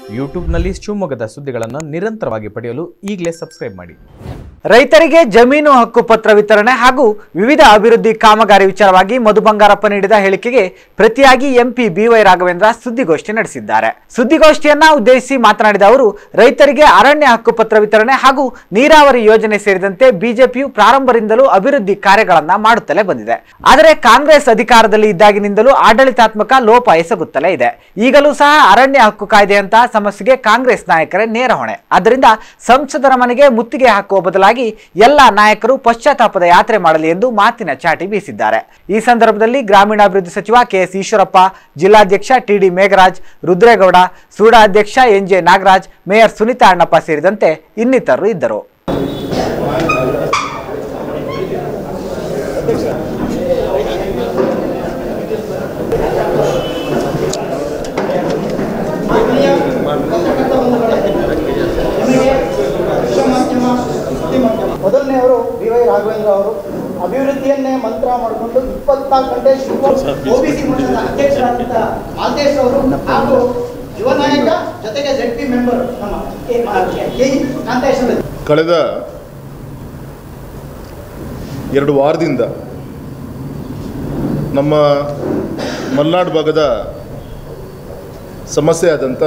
ಯೂಟ್ಯೂಬ್ನಲ್ಲಿ ಶಿವಮೊಗ್ಗದ ಸುದ್ದಿಗಳನ್ನು ನಿರಂತರವಾಗಿ ಪಡೆಯಲು ಈಗಲೇ ಸಬ್ಸ್ಕ್ರೈಬ್ ಮಾಡಿ. ರೈತರಿಗೆ ಜಮೀನು ಹಕ್ಕು ಪತ್ರ ವಿತರಣೆ ಹಾಗೂ ವಿವಿಧ ಅಭಿವೃದ್ಧಿ ಕಾಮಗಾರಿ ವಿಚಾರವಾಗಿ ಮಧು ಬಂಗಾರಪ್ಪ ನೀಡಿದ ಹೇಳಿಕೆಗೆ ಪ್ರತಿಯಾಗಿ ಎಂಪಿ ಬಿವೈ ರಾಘವೇಂದ್ರ ಸುದ್ದಿಗೋಷ್ಠಿ ನಡೆಸಿದ್ದಾರೆ. ಸುದ್ದಿಗೋಷ್ಠಿಯನ್ನ ಉದ್ದೇಶಿಸಿ ಮಾತನಾಡಿದ ಅವರು, ರೈತರಿಗೆ ಅರಣ್ಯ ಹಕ್ಕು ಪತ್ರ ವಿತರಣೆ ಹಾಗೂ ನೀರಾವರಿ ಯೋಜನೆ ಸೇರಿದಂತೆ ಬಿಜೆಪಿಯು ಪ್ರಾರಂಭದಿಂದಲೂ ಅಭಿವೃದ್ಧಿ ಕಾರ್ಯಗಳನ್ನ ಮಾಡುತ್ತಲೇ ಬಂದಿದೆ. ಆದರೆ ಕಾಂಗ್ರೆಸ್ ಅಧಿಕಾರದಲ್ಲಿ ಇದ್ದಾಗಿನಿಂದಲೂ ಆಡಳಿತಾತ್ಮಕ ಲೋಪ ಎಸಗುತ್ತಲೇ ಇದೆ. ಈಗಲೂ ಸಹ ಅರಣ್ಯ ಹಕ್ಕು ಕಾಯ್ದೆಯಂತಹ ಸಮಸ್ಯೆಗೆ ಕಾಂಗ್ರೆಸ್ ನಾಯಕರೇ ನೇರ ಹೊಣೆ. ಆದ್ದರಿಂದ ಸಂಸದರ ಮನೆಗೆ ಮುತ್ತಿಗೆ ಹಾಕುವ ಬದಲಾಗಿ ಎಲ್ಲ ನಾಯಕರು ಪಶ್ಚಾತ್ತಾಪದ ಯಾತ್ರೆ ಮಾಡಲಿ ಎಂದು ಮಾತಿನ ಚಾಟಿ ಬೀಸಿದ್ದಾರೆ. ಈ ಸಂದರ್ಭದಲ್ಲಿ ಗ್ರಾಮೀಣಾಭಿವೃದ್ಧಿ ಸಚಿವ ಕೆಎಸ್ ಈಶ್ವರಪ್ಪ, ಜಿಲ್ಲಾಧ್ಯಕ್ಷ ಟಿಡಿ ಮೇಘರಾಜ್, ರುದ್ರೇಗೌಡ, ಸೂಡಾ ಅಧ್ಯಕ್ಷ ಎನ್ಜೆ ನಾಗರಾಜ್, ಮೇಯರ್ ಸುನೀತಾ ಅಣ್ಣಪ್ಪ ಸೇರಿದಂತೆ ಇನ್ನಿತರರು ಇದ್ದರು. ಮೊದಲನೆಯವರು ಬಿವೈ ರಾಘವೇಂದ್ರ ಅವರು ಅಭಿವೃದ್ಧಿಯನ್ನೇ ಮಂತ್ರ ಮಾಡಿಕೊಂಡು 24 ಗಂಟೆ ಓಬಿಸಿ ಮಂಡಲದ ಅಧ್ಯಕ್ಷರಾದಂಥ ಮಾಲ್ತೇಶ್ ಅವರು ಹಾಗೂ ಯುವ ನಾಯಕ ಜೊತೆಗೆ ZP ಮೆಂಬರ್ ನಮ್ಮ ಕಾಂತೇಶ್ ಅವರು ಕಳೆದ 2 ವಾರದಿಂದ ನಮ್ಮ ಮಲೆನಾಡು ಭಾಗದ ಸಮಸ್ಯೆ ಆದಂಥ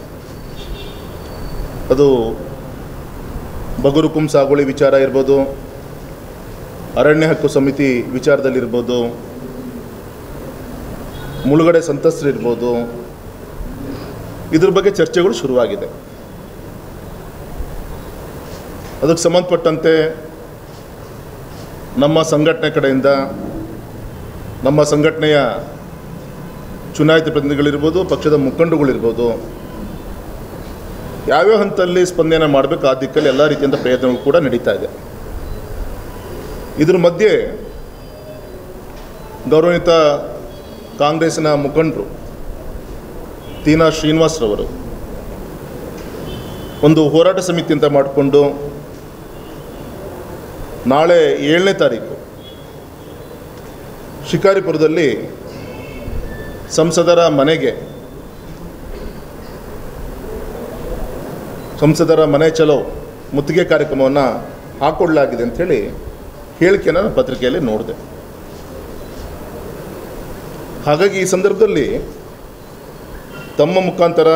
ಅದು ಬಗರುಕುಂ ಸಾಗುವಳಿ ವಿಚಾರ ಇರ್ಬೋದು, ಅರಣ್ಯ ಹಕ್ಕು ಸಮಿತಿ ವಿಚಾರದಲ್ಲಿರ್ಬೋದು, ಮುಳುಗಡೆ ಸಂತ್ರಸ್ತರಿರ್ಬೋದು, ಇದ್ರ ಬಗ್ಗೆ ಚರ್ಚೆಗಳು ಶುರುವಾಗಿದೆ. ಅದಕ್ಕೆ ಸಂಬಂಧಪಟ್ಟಂತೆ ನಮ್ಮ ಸಂಘಟನೆ ಕಡೆಯಿಂದ, ನಮ್ಮ ಸಂಘಟನೆಯ ಚುನಾಯಿತ ಪ್ರತಿನಿಧಿಗಳಿರ್ಬೋದು, ಪಕ್ಷದ ಮುಖಂಡರುಗಳಿರ್ಬೋದು, ಯಾವ್ಯಾವ ಹಂತದಲ್ಲಿ ಸ್ಪಂದನೆ ಮಾಡಬೇಕು ಆ ದಿಕ್ಕಲ್ಲಿ ಎಲ್ಲ ರೀತಿಯಿಂದ ಪ್ರಯತ್ನಗಳು ಕೂಡ ನಡೀತಾ ಇದೆ. ಇದ್ರ ಮಧ್ಯೆ ಗೌರವಾನ್ವಿತ ಕಾಂಗ್ರೆಸ್ಸಿನ ಮುಖಂಡರು ತೀನಾ ಶ್ರೀನಿವಾಸ್ರವರು ಒಂದು ಹೋರಾಟ ಸಮಿತಿ ಅಂತ ಮಾಡಿಕೊಂಡು ನಾಳೆ 7ನೇ ತಾರೀಕು ಶಿಕಾರಿಪುರದಲ್ಲಿ ಸಂಸದರ ಮನೆ ಚಲೋ ಮುತ್ತಿಗೆ ಕಾರ್ಯಕ್ರಮವನ್ನು ಹಾಕೊಳ್ಳಲಾಗಿದೆ ಅಂಥೇಳಿ ಹೇಳಿಕೆಯನ್ನು ಪತ್ರಿಕೆಯಲ್ಲಿ ನೋಡಿದೆ. ಹಾಗಾಗಿ ಈ ಸಂದರ್ಭದಲ್ಲಿ ತಮ್ಮ ಮುಖಾಂತರ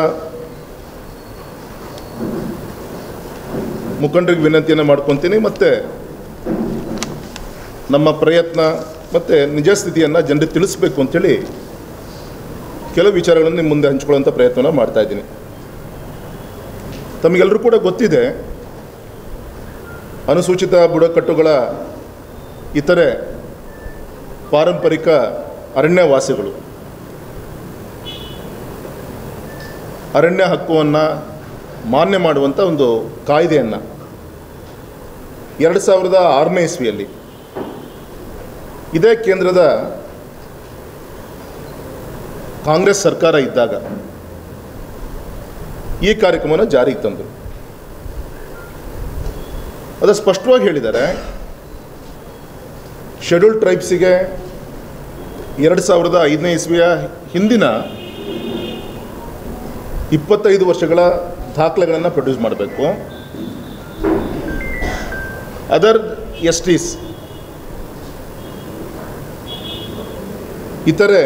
ಮುಖಂಡರಿಗೆ ವಿನಂತಿಯನ್ನು ಮಾಡ್ಕೊತೀನಿ, ಮತ್ತು ನಮ್ಮ ಪ್ರಯತ್ನ ಮತ್ತು ನಿಜ ಸ್ಥಿತಿಯನ್ನು ಜನರಿಗೆ ತಿಳಿಸ್ಬೇಕು ಅಂಥೇಳಿ ಕೆಲವು ವಿಚಾರಗಳನ್ನು ನಿಮ್ಮ ಮುಂದೆ ಹಂಚ್ಕೊಳ್ಳೋಂಥ ಪ್ರಯತ್ನವನ್ನು ಮಾಡ್ತಾಯಿದ್ದೀನಿ. ತಮಗೆಲ್ಲರೂ ಕೂಡ ಗೊತ್ತಿದೆ, ಅನುಸೂಚಿತ ಬುಡಕಟ್ಟುಗಳ ಇತರೆ ಪಾರಂಪರಿಕ ಅರಣ್ಯವಾಸಿಗಳು ಅರಣ್ಯ ಹಕ್ಕುವನ್ನು ಮಾನ್ಯ ಮಾಡುವಂಥ ಒಂದು ಕಾಯ್ದೆಯನ್ನು 2006ನೇ ಇಸ್ವಿಯಲ್ಲಿ ಇದೇ ಕೇಂದ್ರದ ಕಾಂಗ್ರೆಸ್ ಸರ್ಕಾರ ಇದ್ದಾಗ ಈ ಕಾರ್ಯಕ್ರಮವನ್ನು ಜಾರಿಗೆ ತಂದರು. ಅದು ಸ್ಪಷ್ಟವಾಗಿ ಹೇಳಿದ್ದಾರೆ, ಶೆಡ್ಯೂಲ್ಡ್ ಟ್ರೈಬ್ಸಿಗೆ 2005ನೇ ಇಸ್ವಿಯ ಹಿಂದಿನ 25 ವರ್ಷಗಳ ದಾಖಲೆಗಳನ್ನು ಪ್ರೊಡ್ಯೂಸ್ ಮಾಡಬೇಕು. ಅದರ್ STs ಇತರೆ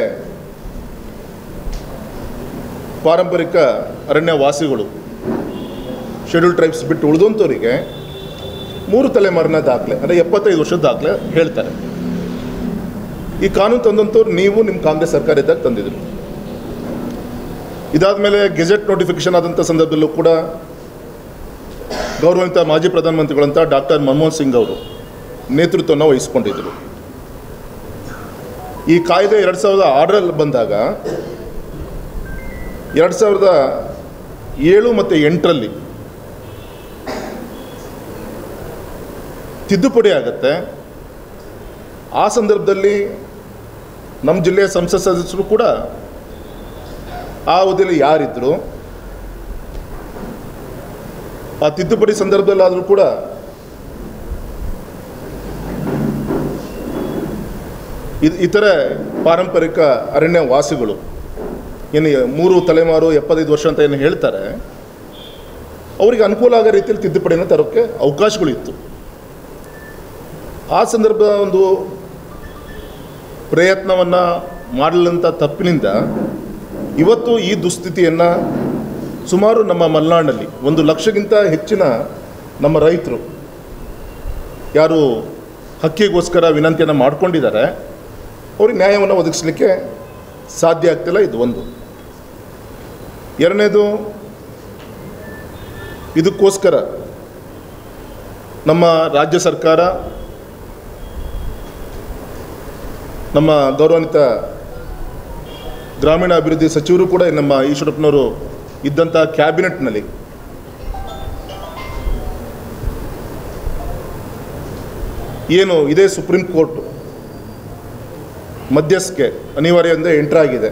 ಪಾರಂಪರಿಕ ಅರಣ್ಯವಾಸಿಗಳು ಶೆಡ್ಯೂಲ್ಡ್ ಟ್ರೈಬ್ಸ್ ಬಿಟ್ಟು ಉಳಿದಂಥವರಿಗೆ 3 ತಲೆಮಾರಿನ ದಾಖಲೆ ಅಂದರೆ 75 ವರ್ಷದ ದಾಖಲೆ ಹೇಳ್ತಾರೆ. ಈ ಕಾನೂನು ತಂದಂಥವ್ರು ನೀವು ನಿಮ್ಮ ಕಾಂಗ್ರೆಸ್ ಸರ್ಕಾರ ಇದ್ದಾಗ ತಂದಿದ್ರು. ಇದಾದ ಮೇಲೆ ಗೆಜೆಟ್ ನೋಟಿಫಿಕೇಶನ್ ಆದಂಥ ಸಂದರ್ಭದಲ್ಲೂ ಕೂಡ ಗೌರವಾನ್ವಿತ ಮಾಜಿ ಪ್ರಧಾನಮಂತ್ರಿಗಳಂತ ಡಾಕ್ಟರ್ ಮನಮೋಹನ್ ಸಿಂಗ್ ಅವರು ನೇತೃತ್ವವನ್ನು ವಹಿಸ್ಕೊಂಡಿದ್ದರು. ಈ ಕಾಯ್ದೆ 2006ರಲ್ಲಿ ಬಂದಾಗ 2007 ಮತ್ತು 8ರಲ್ಲಿ ತಿದ್ದುಪಡಿ ಆಗುತ್ತೆ. ಆ ಸಂದರ್ಭದಲ್ಲಿ ನಮ್ಮ ಜಿಲ್ಲೆಯ ಸಂಸತ್ ಸದಸ್ಯರು ಕೂಡ ಆ ಅವಧಿಯಲ್ಲಿ ಯಾರಿದ್ರು, ಆ ತಿದ್ದುಪಡಿ ಸಂದರ್ಭದಲ್ಲಾದರೂ ಕೂಡ ಇತರೆ ಪಾರಂಪರಿಕ ಅರಣ್ಯ ವಾಸಿಗಳು ಏನು 3 ತಲೆಮಾರು 75 ವರ್ಷ ಅಂತ ಏನು ಹೇಳ್ತಾರೆ, ಅವರಿಗೆ ಅನುಕೂಲ ಆಗೋ ರೀತಿಯಲ್ಲಿ ತಿದ್ದುಪಡಿಯನ್ನು ತರೋಕ್ಕೆ ಅವಕಾಶಗಳಿತ್ತು. ಆ ಸಂದರ್ಭದ ಒಂದು ಪ್ರಯತ್ನವನ್ನು ಮಾಡಲಂಥ ತಪ್ಪಿನಿಂದ ಇವತ್ತು ಈ ದುಸ್ಥಿತಿಯನ್ನು ಸುಮಾರು ನಮ್ಮ ಮಲೆನಾಡಿನಲ್ಲಿ 1 ಲಕ್ಷಕ್ಕಿಂತ ಹೆಚ್ಚಿನ ನಮ್ಮ ರೈತರು ಯಾರು ಹಕ್ಕಿಗೋಸ್ಕರ ವಿನಂತಿಯನ್ನು ಮಾಡ್ಕೊಂಡಿದ್ದಾರೆ ಅವ್ರಿಗೆ ನ್ಯಾಯವನ್ನು ಒದಗಿಸಲಿಕ್ಕೆ ಸಾಧ್ಯ ಆಗ್ತಿಲ್ಲ. ಇದು ಒಂದು. ಎರಡನೇದು, ಇದಕ್ಕೋಸ್ಕರ ನಮ್ಮ ರಾಜ್ಯ ಸರ್ಕಾರ, ನಮ್ಮ ಗೌರವಾನ್ವಿತ ಗ್ರಾಮೀಣಾಭಿವೃದ್ಧಿ ಸಚಿವರು ಕೂಡ ನಮ್ಮ ಈಶ್ವರಪ್ಪನವರು ಇದ್ದಂಥ ಕ್ಯಾಬಿನೆಟ್ನಲ್ಲಿ ಏನು ಇದೇ ಸುಪ್ರೀಂ ಕೋರ್ಟ್ ಮಧ್ಯಸ್ಥಿಕೆ ಅನಿವಾರ್ಯ ಅಂದರೆ ಎಂಟರ್ ಆಗಿದೆ.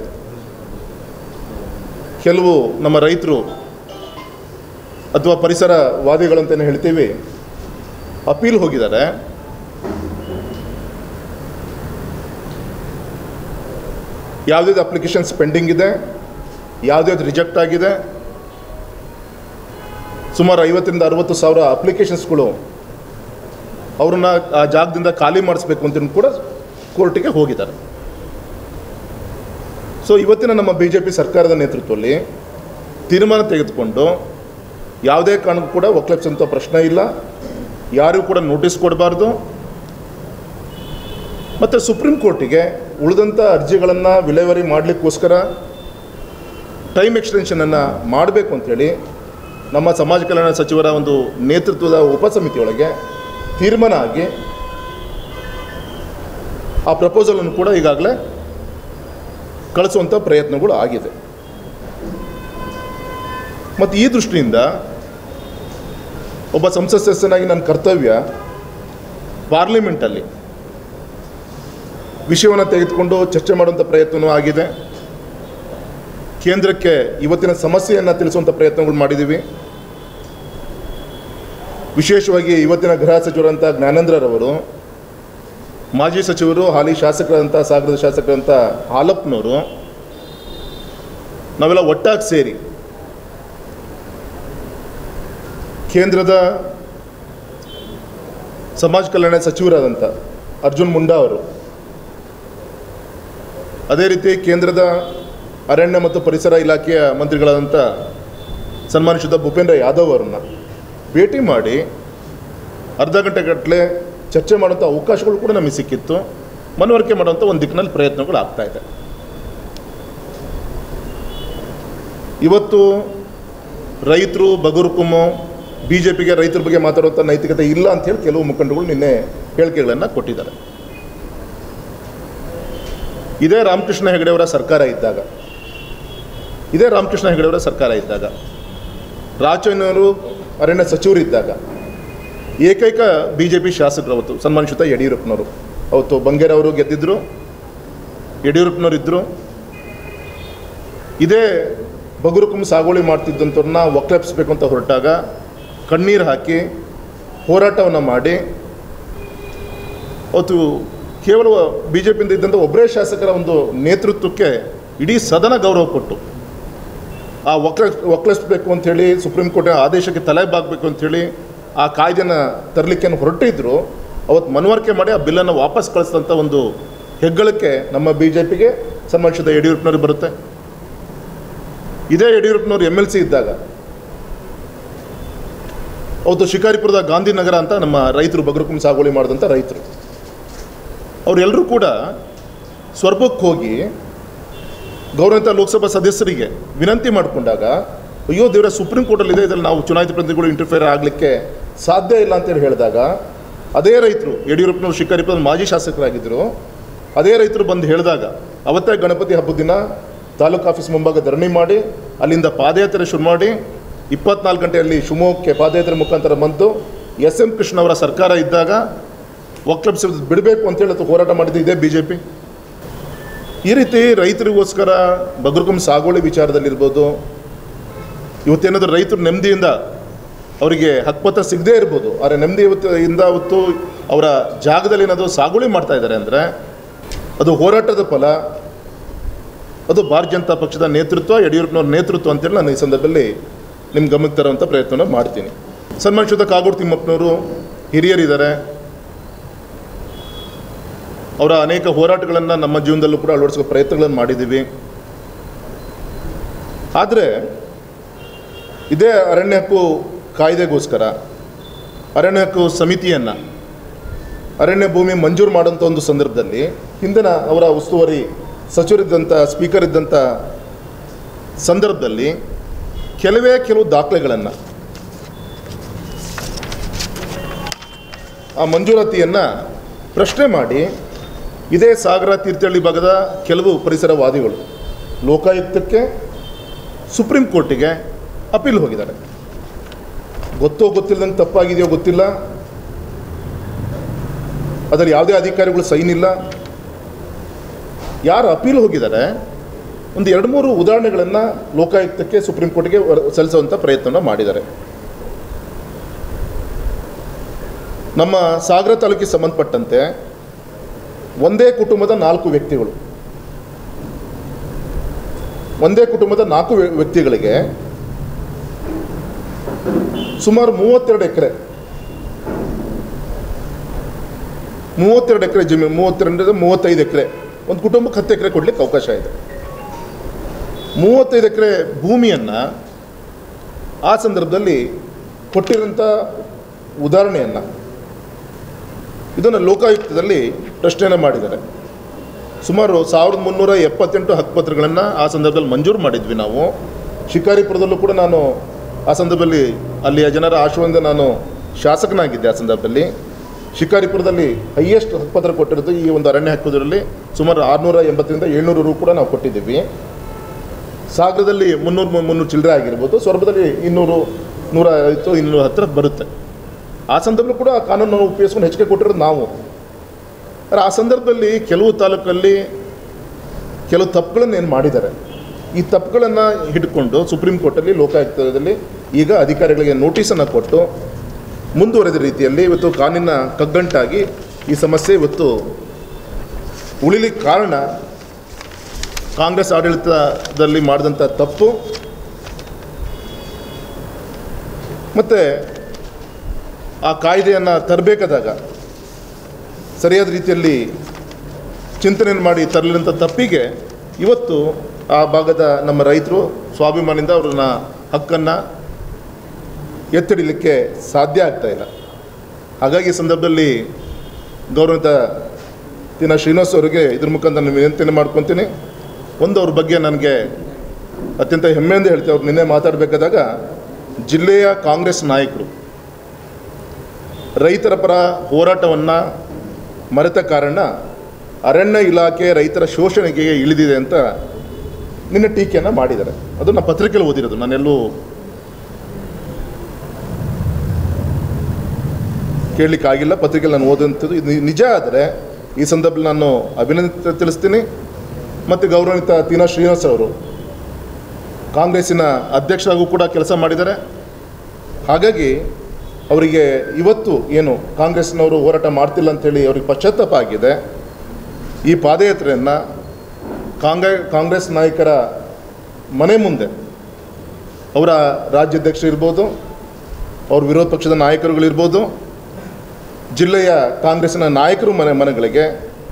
ಕೆಲವು ನಮ್ಮ ರೈತರು ಅಥವಾ ಪರಿಸರವಾದಿಗಳಂತಲೇ ಹೇಳ್ತೀವಿ ಅಪೀಲ್ ಹೋಗಿದ್ದಾರೆ. ಯಾವುದ್ಯಾವ್ದು ಅಪ್ಲಿಕೇಶನ್ಸ್ ಪೆಂಡಿಂಗ್ ಇದೆ, ಯಾವುದ್ಯಾವ್ದು ರಿಜೆಕ್ಟ್ ಆಗಿದೆ, ಸುಮಾರು 50,000 to 60,000 ಅಪ್ಲಿಕೇಶನ್ಸ್ಗಳು ಅವ್ರನ್ನ ಆ ಜಾಗದಿಂದ ಖಾಲಿ ಮಾಡಿಸ್ಬೇಕು ಅಂತ ಕೂಡ ಕೋರ್ಟಿಗೆ ಹೋಗಿದ್ದಾರೆ. ಸೊ ಇವತ್ತಿನ ನಮ್ಮ BJP ಸರ್ಕಾರದ ನೇತೃತ್ವದಲ್ಲಿ ತೀರ್ಮಾನ ತೆಗೆದುಕೊಂಡು ಯಾವುದೇ ಕಾರಣಕ್ಕೂ ಕೂಡ ಒಕ್ಲೆಪ್ಸಂಥ ಪ್ರಶ್ನೆ ಇಲ್ಲ, ಯಾರಿಗೂ ಕೂಡ ನೋಟಿಸ್ ಕೊಡಬಾರ್ದು, ಮತ್ತು ಸುಪ್ರೀಂ ಕೋರ್ಟಿಗೆ ಉಳಿದಂಥ ಅರ್ಜಿಗಳನ್ನು ವಿಲೇವಾರಿ ಮಾಡಲಿಕ್ಕೋಸ್ಕರ ಟೈಮ್ ಎಕ್ಸ್ಟೆನ್ಷನನ್ನು ಮಾಡಬೇಕು ಅಂಥೇಳಿ ನಮ್ಮ ಸಮಾಜ ಕಲ್ಯಾಣ ಸಚಿವರ ಒಂದು ನೇತೃತ್ವದ ಉಪಸಮಿತಿಯೊಳಗೆ ತೀರ್ಮಾನ ಆಗಿ ಆ ಪ್ರಪೋಸಲನ್ನು ಕೂಡ ಈಗಾಗಲೇ ಕಳಿಸುವಂಥ ಪ್ರಯತ್ನಗಳು ಆಗಿದೆ. ಮತ್ತು ಈ ದೃಷ್ಟಿಯಿಂದ ಒಬ್ಬ ಸಂಸತ್ ಸದಸ್ಯನಾಗಿ ನನ್ನ ಕರ್ತವ್ಯ ಪಾರ್ಲಿಮೆಂಟಲ್ಲಿ ವಿಷಯವನ್ನು ತೆಗೆದುಕೊಂಡು ಚರ್ಚೆ ಮಾಡುವಂಥ ಪ್ರಯತ್ನವೂ ಆಗಿದೆ. ಕೇಂದ್ರಕ್ಕೆ ಇವತ್ತಿನ ಸಮಸ್ಯೆಯನ್ನು ತಿಳಿಸುವಂಥ ಪ್ರಯತ್ನಗಳು ಮಾಡಿದ್ದೀವಿ. ವಿಶೇಷವಾಗಿ ಇವತ್ತಿನ ಗೃಹ ಸಚಿವರಂಥ ಜ್ಞಾನೇಂದ್ರರವರು, ಮಾಜಿ ಸಚಿವರು, ಹಾಲಿ ಶಾಸಕರಂಥ ಸಾಗರದ ಶಾಸಕರಂಥ ಹಾಲಪ್ಪನವರು, ನಾವೆಲ್ಲ ಒಟ್ಟಾಗಿ ಸೇರಿ ಕೇಂದ್ರದ ಸಮಾಜ ಕಲ್ಯಾಣ ಸಚಿವರಾದಂಥ ಅರ್ಜುನ್ ಮುಂಡಾ ಅವರು, ಅದೇ ರೀತಿ ಕೇಂದ್ರದ ಅರಣ್ಯ ಮತ್ತು ಪರಿಸರ ಇಲಾಖೆಯ ಮಂತ್ರಿಗಳಾದಂಥ ಸನ್ಮಾನಿಸಿದ ಭೂಪೇಂದ್ರ ಯಾದವ್ ಅವರನ್ನು ಭೇಟಿ ಮಾಡಿ ಅರ್ಧ ಗಂಟೆಗಟ್ಟಲೆ ಚರ್ಚೆ ಮಾಡುವಂಥ ಅವಕಾಶಗಳು ಕೂಡ ನಮಗೆ ಸಿಕ್ಕಿತ್ತು. ಮನವರಿಕೆ ಮಾಡುವಂಥ ಒಂದು ದಿಕ್ಕಿನಲ್ಲಿ ಪ್ರಯತ್ನಗಳು ಆಗ್ತಾ ಇದೆ. ಇವತ್ತು ರೈತರು ಬಗರುಕುಮು BJPಗೆ ರೈತರ ಬಗ್ಗೆ ಮಾತಾಡುವಂಥ ನೈತಿಕತೆ ಇಲ್ಲ ಅಂಥೇಳಿ ಕೆಲವು ಮುಖಂಡಗಳು ನಿನ್ನೆ ಹೇಳಿಕೆಗಳನ್ನು ಕೊಟ್ಟಿದ್ದಾರೆ. ಇದೇ ರಾಮಕೃಷ್ಣ ಹೆಗಡೆಯವರ ಸರ್ಕಾರ ಇದ್ದಾಗ ರಾಜಣ್ಣವರು ಅರಣ್ಯ ಸಚಿವರಿದ್ದಾಗ ಏಕೈಕ BJP ಶಾಸಕರು ಅವತ್ತು ಸನ್ಮಾನಿಸಿದ ಯಡಿಯೂರಪ್ಪನವರು, ಅವತ್ತು ಬಂಗೇರವರು ಗೆದ್ದಿದ್ರು, ಯಡಿಯೂರಪ್ಪನವರು ಇದ್ದರು. ಇದೇ ಬಗರುಕುಂ ಸಾಗುವಳಿ ಮಾಡ್ತಿದ್ದಂಥವ್ರನ್ನ ಒಕ್ಲೆಪ್ಪಿಸ್ಬೇಕು ಅಂತ ಹೊರಟಾಗ ಕಣ್ಣೀರು ಹಾಕಿ ಹೋರಾಟವನ್ನು ಮಾಡಿ ಅವತ್ತು ಕೇವಲ BJPಯಿಂದ ಇದ್ದಂಥ ಒಬ್ಬರೇ ಶಾಸಕರ ಒಂದು ನೇತೃತ್ವಕ್ಕೆ ಇಡೀ ಸದನ ಗೌರವ ಕೊಟ್ಟು ಆ ಒಕ್ಲಿಸ್ಬೇಕು ಅಂಥೇಳಿ ಸುಪ್ರೀಂ ಕೋರ್ಟ್ ಆದೇಶಕ್ಕೆ ತಲೆ ಬಾಗಬೇಕು ಅಂಥೇಳಿ ಆ ಕಾಯ್ದೆನ ತರಲಿಕ್ಕೆ ಹೊರಟಿದ್ರು. ಅವತ್ತು ಮನವರಿಕೆ ಮಾಡಿ ಆ ಬಿಲ್ಲನ್ನು ವಾಪಸ್ ಕಳಿಸಿದಂಥ ಒಂದು ಹೆಗ್ಗಳಿಕೆ ನಮ್ಮ BJPಗೆ ಸನ್ಮಾನಿಸಿದ ಯಡಿಯೂರಪ್ಪನವ್ರಿಗೆ ಬರುತ್ತೆ. ಇದೇ ಯಡಿಯೂರಪ್ಪನವರು MLC ಇದ್ದಾಗ ಅವತ್ತು ಶಿಕಾರಿಪುರದ ಗಾಂಧಿನಗರ ಅಂತ ನಮ್ಮ ರೈತರು ಬಗರುಕುಂ ಸಾಗುವಳಿ ಮಾಡಿದಂಥ ರೈತರು ಅವರೆಲ್ಲರೂ ಕೂಡ ಸ್ವರ್ಬಕ್ಕೆ ಹೋಗಿ ಗೌರವಿತ ಲೋಕಸಭಾ ಸದಸ್ಯರಿಗೆ ವಿನಂತಿ ಮಾಡಿಕೊಂಡಾಗ, ಅಯ್ಯೋ ದೇವರ ಸುಪ್ರೀಂ ಕೋರ್ಟಲ್ಲಿದೆ, ಇದರಲ್ಲಿ ನಾವು ಚುನಾಯಿತ ಪ್ರತಿನಿಧಿಗಳು ಇಂಟರ್ಫಿಯರ್ ಆಗಲಿಕ್ಕೆ ಸಾಧ್ಯ ಇಲ್ಲ ಅಂತೇಳಿ ಹೇಳಿದಾಗ ಅದೇ ರೈತರು, ಯಡಿಯೂರಪ್ಪನವರು ಶಿಕಾರಿಪುರದ ಮಾಜಿ ಶಾಸಕರಾಗಿದ್ದರು, ಅದೇ ರೈತರು ಬಂದು ಹೇಳಿದಾಗ ಅವತ್ತೇ ಗಣಪತಿ ಹಬ್ಬದ ದಿನ ತಾಲೂಕು ಆಫೀಸ್ ಮುಂಭಾಗ ಧರಣಿ ಮಾಡಿ ಅಲ್ಲಿಂದ ಪಾದಯಾತ್ರೆ ಶುರು ಮಾಡಿ 24 ಗಂಟೆಯಲ್ಲಿ ಶಿವಮೊಗ್ಗಕ್ಕೆ ಪಾದಯಾತ್ರೆ ಮುಖಾಂತರ ಬಂದು SM ಕೃಷ್ಣ ಅವರ ಸರ್ಕಾರ ಇದ್ದಾಗ ಒಕ್ಲೆಪ್ಸ್ ಬಿಡಬೇಕು ಅಂತೇಳಿ ಹೋರಾಟ ಮಾಡಿದ್ದು ಇದೇ BJP. ಈ ರೀತಿ ರೈತರಿಗೋಸ್ಕರ ಬಗರುಕುಂ ಸಾಗುವಳಿ ವಿಚಾರದಲ್ಲಿರ್ಬೋದು, ಇವತ್ತೇನಾದರೂ ರೈತರು ನೆಮ್ಮದಿಯಿಂದ ಅವರಿಗೆ ಹಕ್ಕುಪತ್ರ ಸಿಗದೇ ಇರ್ಬೋದು, ಆದರೆ ನೆಮ್ಮದಿಯಿಂದ ಅವತ್ತು ಅವರ ಜಾಗದಲ್ಲಿ ಏನಾದರೂ ಸಾಗುವಳಿ ಮಾಡ್ತಾ ಇದ್ದಾರೆ ಅಂದರೆ ಅದು ಹೋರಾಟದ ಫಲ, ಅದು ಭಾರತೀಯ ಜನತಾ ಪಕ್ಷದ ನೇತೃತ್ವ, ಯಡಿಯೂರಪ್ಪನವ್ರ ನೇತೃತ್ವ ಅಂತೇಳಿ ನಾನು ಈ ಸಂದರ್ಭದಲ್ಲಿ ನಿಮ್ಮ ಗಮನಕ್ಕೆ ತರುವಂಥ ಪ್ರಯತ್ನ ಮಾಡ್ತೀನಿ. ಸನ್ಮಾನಿಸಿದ ಕಾಗೋಡು ತಿಮ್ಮಪ್ಪನವರು ಹಿರಿಯರಿದ್ದಾರೆ. ಅವರ ಅನೇಕ ಹೋರಾಟಗಳನ್ನು ನಮ್ಮ ಜೀವನದಲ್ಲೂ ಕೂಡ ಅಳವಡಿಸೋ ಪ್ರಯತ್ನಗಳನ್ನು ಮಾಡಿದ್ದೀವಿ. ಆದರೆ ಇದೇ ಅರಣ್ಯ ಹಕ್ಕು ಕಾಯ್ದೆಗೋಸ್ಕರ ಅರಣ್ಯ ಹಕ್ಕು ಸಮಿತಿಯನ್ನು ಅರಣ್ಯ ಭೂಮಿ ಮಂಜೂರು ಮಾಡೋಂಥ ಒಂದು ಸಂದರ್ಭದಲ್ಲಿ ಹಿಂದಿನ ಅವರ ಉಸ್ತುವಾರಿ ಸಚಿವರಿದ್ದಂಥ ಸ್ಪೀಕರ್ ಇದ್ದಂಥ ಸಂದರ್ಭದಲ್ಲಿ ಕೆಲವು ದಾಖಲೆಗಳನ್ನು ಆ ಮಂಜೂರಾತಿಯನ್ನು ಪ್ರಶ್ನೆ ಮಾಡಿ ಇದೇ ಸಾಗರ ತೀರ್ಥಹಳ್ಳಿ ಭಾಗದ ಕೆಲವು ಪರಿಸರವಾದಿಗಳು ಲೋಕಾಯುಕ್ತಕ್ಕೆ ಸುಪ್ರೀಂ ಕೋರ್ಟಿಗೆ ಅಪೀಲ್ ಹೋಗಿದ್ದಾರೆ. ಗೊತ್ತೋ ಗೊತ್ತಿಲ್ಲದಂಗೆ ತಪ್ಪಾಗಿದೆಯೋ ಗೊತ್ತಿಲ್ಲ, ಅದರಲ್ಲಿ ಯಾವುದೇ ಅಧಿಕಾರಿಗಳು ಸೈನ್ ಇಲ್ಲ. ಯಾರು ಅಪೀಲ್ ಹೋಗಿದ್ದಾರೆ ಒಂದು 2-3 ಉದಾಹರಣೆಗಳನ್ನು ಲೋಕಾಯುಕ್ತಕ್ಕೆ ಸುಪ್ರೀಂ ಕೋರ್ಟ್ಗೆ ಸಲ್ಲಿಸುವಂಥ ಪ್ರಯತ್ನವನ್ನು ಮಾಡಿದ್ದಾರೆ. ನಮ್ಮ ಸಾಗರ ತಾಲೂಕಿಗೆ ಸಂಬಂಧಪಟ್ಟಂತೆ ಒಂದೇ ಕುಟುಂಬದ 4 ವ್ಯಕ್ತಿಗಳು, ಒಂದೇ ಕುಟುಂಬದ 4 ವ್ಯಕ್ತಿಗಳಿಗೆ ಸುಮಾರು 32 ಎಕರೆ ಜಮೀನು, 35 ಎಕರೆ, ಒಂದು ಕುಟುಂಬಕ್ಕೆ 10 ಎಕರೆ ಕೊಡ್ಲಿಕ್ಕೆ ಅವಕಾಶ ಇದೆ. 35 ಎಕರೆ ಭೂಮಿಯನ್ನು ಆ ಸಂದರ್ಭದಲ್ಲಿ ಕೊಟ್ಟಿರೋಂಥ ಉದಾಹರಣೆಯನ್ನು ಇದನ್ನು ಲೋಕಾಯುಕ್ತದಲ್ಲಿ ಪ್ರಶ್ನೆಯನ್ನು ಮಾಡಿದ್ದಾರೆ. ಸುಮಾರು 1378 ಹಕ್ಕುಪತ್ರಗಳನ್ನು ಆ ಸಂದರ್ಭದಲ್ಲಿ ಮಂಜೂರು ಮಾಡಿದ್ವಿ ನಾವು. ಶಿಕಾರಿಪುರದಲ್ಲೂ ಕೂಡ ನಾನು ಆ ಸಂದರ್ಭದಲ್ಲಿ ಅಲ್ಲಿಯ ಜನರ ಆಶಯದಿಂದ ನಾನು ಶಾಸಕನಾಗಿದ್ದೆ. ಆ ಸಂದರ್ಭದಲ್ಲಿ ಶಿಕಾರಿಪುರದಲ್ಲಿ ಹೈಯೆಸ್ಟ್ ಹಕ್ಕುಪತ್ರ ಕೊಟ್ಟಿರೋದು ಈ ಒಂದು ಅರಣ್ಯ ಹಕ್ಕುದಲ್ಲಿ ಸುಮಾರು 680ರಿಂದ 700 ರು ಕೂಡ ನಾವು ಕೊಟ್ಟಿದ್ದೀವಿ. ಸಾಗರದಲ್ಲಿ 300 ಚಿಲ್ಲರೆ ಆಗಿರ್ಬೋದು, ಸೊರಬದಲ್ಲಿ 200, 150, 210 ಬರುತ್ತೆ. ಆ ಸಂದರ್ಭದಲ್ಲಿ ಕೂಡ ಆ ಕಾನೂನನ್ನು ಉಪಯೋಗಿಸ್ಕೊಂಡು ಹೆಚ್ಚಿಗೆ ಕೊಟ್ಟಿರೋದು ನಾವು. ಆದರೆ ಆ ಸಂದರ್ಭದಲ್ಲಿ ಕೆಲವು ತಾಲೂಕಲ್ಲಿ ಕೆಲವು ತಪ್ಪುಗಳನ್ನು ಏನು ಮಾಡಿದ್ದಾರೆ, ಈ ತಪ್ಪುಗಳನ್ನು ಹಿಡ್ಕೊಂಡು ಸುಪ್ರೀಂ ಕೋರ್ಟಲ್ಲಿ ಲೋಕಾಯುಕ್ತದಲ್ಲಿ ಈಗ ಅಧಿಕಾರಿಗಳಿಗೆ ನೋಟಿಸನ್ನು ಕೊಟ್ಟು ಮುಂದುವರೆದ ರೀತಿಯಲ್ಲಿ ಇವತ್ತು ಕಾನೂನಿನ ಕಗ್ಗಂಟಾಗಿ ಈ ಸಮಸ್ಯೆ ಇವತ್ತು ಉಳಿಲಿಕ್ಕೆ ಕಾರಣ ಕಾಂಗ್ರೆಸ್ ಆಡಳಿತದಲ್ಲಿ ಮಾಡಿದಂಥ ತಪ್ಪು ಮತ್ತು ಆ ಕಾಯ್ದೆಯನ್ನು ತರಬೇಕಾದಾಗ ಸರಿಯಾದ ರೀತಿಯಲ್ಲಿ ಚಿಂತನೆಯನ್ನು ಮಾಡಿ ತರಲಿರಂಥ ತಪ್ಪಿಗೆ ಇವತ್ತು ಆ ಭಾಗದ ನಮ್ಮ ರೈತರು ಸ್ವಾಭಿಮಾನದಿಂದ ಅವ್ರನ್ನ ಹಕ್ಕನ್ನು ಎತ್ತಿಡಲಿಕ್ಕೆ ಸಾಧ್ಯ ಆಗ್ತಾಯಿಲ್ಲ. ಹಾಗಾಗಿ ಈ ಸಂದರ್ಭದಲ್ಲಿ ಗೌರವಿತ ತೀನಾ ಶ್ರೀನಿವಾಸ್ ಅವರಿಗೆ ಇದ್ರ ಮುಖಾಂತರ ನಾನು ವಿನಂತಿಯನ್ನು ಮಾಡ್ಕೊತೀನಿ. ಒಂದು ಅವ್ರ ಬಗ್ಗೆ ನನಗೆ ಅತ್ಯಂತ ಹೆಮ್ಮೆಯಿಂದ ಹೇಳ್ತೀವಿ. ಅವ್ರು ನಿನ್ನೆ ಮಾತಾಡಬೇಕಾದಾಗ ಜಿಲ್ಲೆಯ ಕಾಂಗ್ರೆಸ್ ನಾಯಕರು ರೈತರ ಪರ ಹೋರಾಟವನ್ನು ಮರೆತ ಕಾರಣ ಅರಣ್ಯ ಇಲಾಖೆ ರೈತರ ಶೋಷಣೆಗೆ ಇಳಿದಿದೆ ಅಂತ ನಿನ್ನೆ ಟೀಕೆಯನ್ನು ಮಾಡಿದ್ದಾರೆ. ಅದು ನಾನು ಪತ್ರಿಕೆಯಲ್ಲಿ ಓದಿರೋದು, ನಾನೆಲ್ಲೂ ಕೇಳಲಿಕ್ಕಾಗಿಲ್ಲ, ಪತ್ರಿಕೆಯಲ್ಲಿ ನಾನು ಓದಂಥದ್ದು. ಇದು ನಿಜ ಆದರೆ ಈ ಸಂದರ್ಭದಲ್ಲಿ ನಾನು ಅಭಿನಂದನೆ ತಿಳಿಸ್ತೀನಿ. ಮತ್ತು ಗೌರವಿತ ತೀನಾ ಶ್ರೀನಿವಾಸ್ ಅವರು ಕಾಂಗ್ರೆಸ್ಸಿನ ಅಧ್ಯಕ್ಷರಾಗೂ ಕೂಡ ಕೆಲಸ ಮಾಡಿದ್ದಾರೆ. ಹಾಗಾಗಿ ಅವರಿಗೆ ಇವತ್ತು ಏನು ಕಾಂಗ್ರೆಸ್ನವರು ಹೋರಾಟ ಮಾಡ್ತಿಲ್ಲ ಅಂಥೇಳಿ ಅವ್ರಿಗೆ ಪಶ್ಚಾತ್ತಾಪ ಆಗಿದೆ. ಈ ಪಾದಯಾತ್ರೆಯನ್ನು ಕಾಂಗ್ರೆಸ್ ನಾಯಕರ ಮನೆ ಮುಂದೆ ಅವರ ರಾಜ್ಯಾಧ್ಯಕ್ಷರು ಇರ್ಬೋದು, ಅವ್ರ ವಿರೋಧ ಪಕ್ಷದ ನಾಯಕರುಗಳಿರ್ಬೋದು, ಜಿಲ್ಲೆಯ ಕಾಂಗ್ರೆಸ್ಸಿನ ನಾಯಕರು ಮನೆಗಳಿಗೆ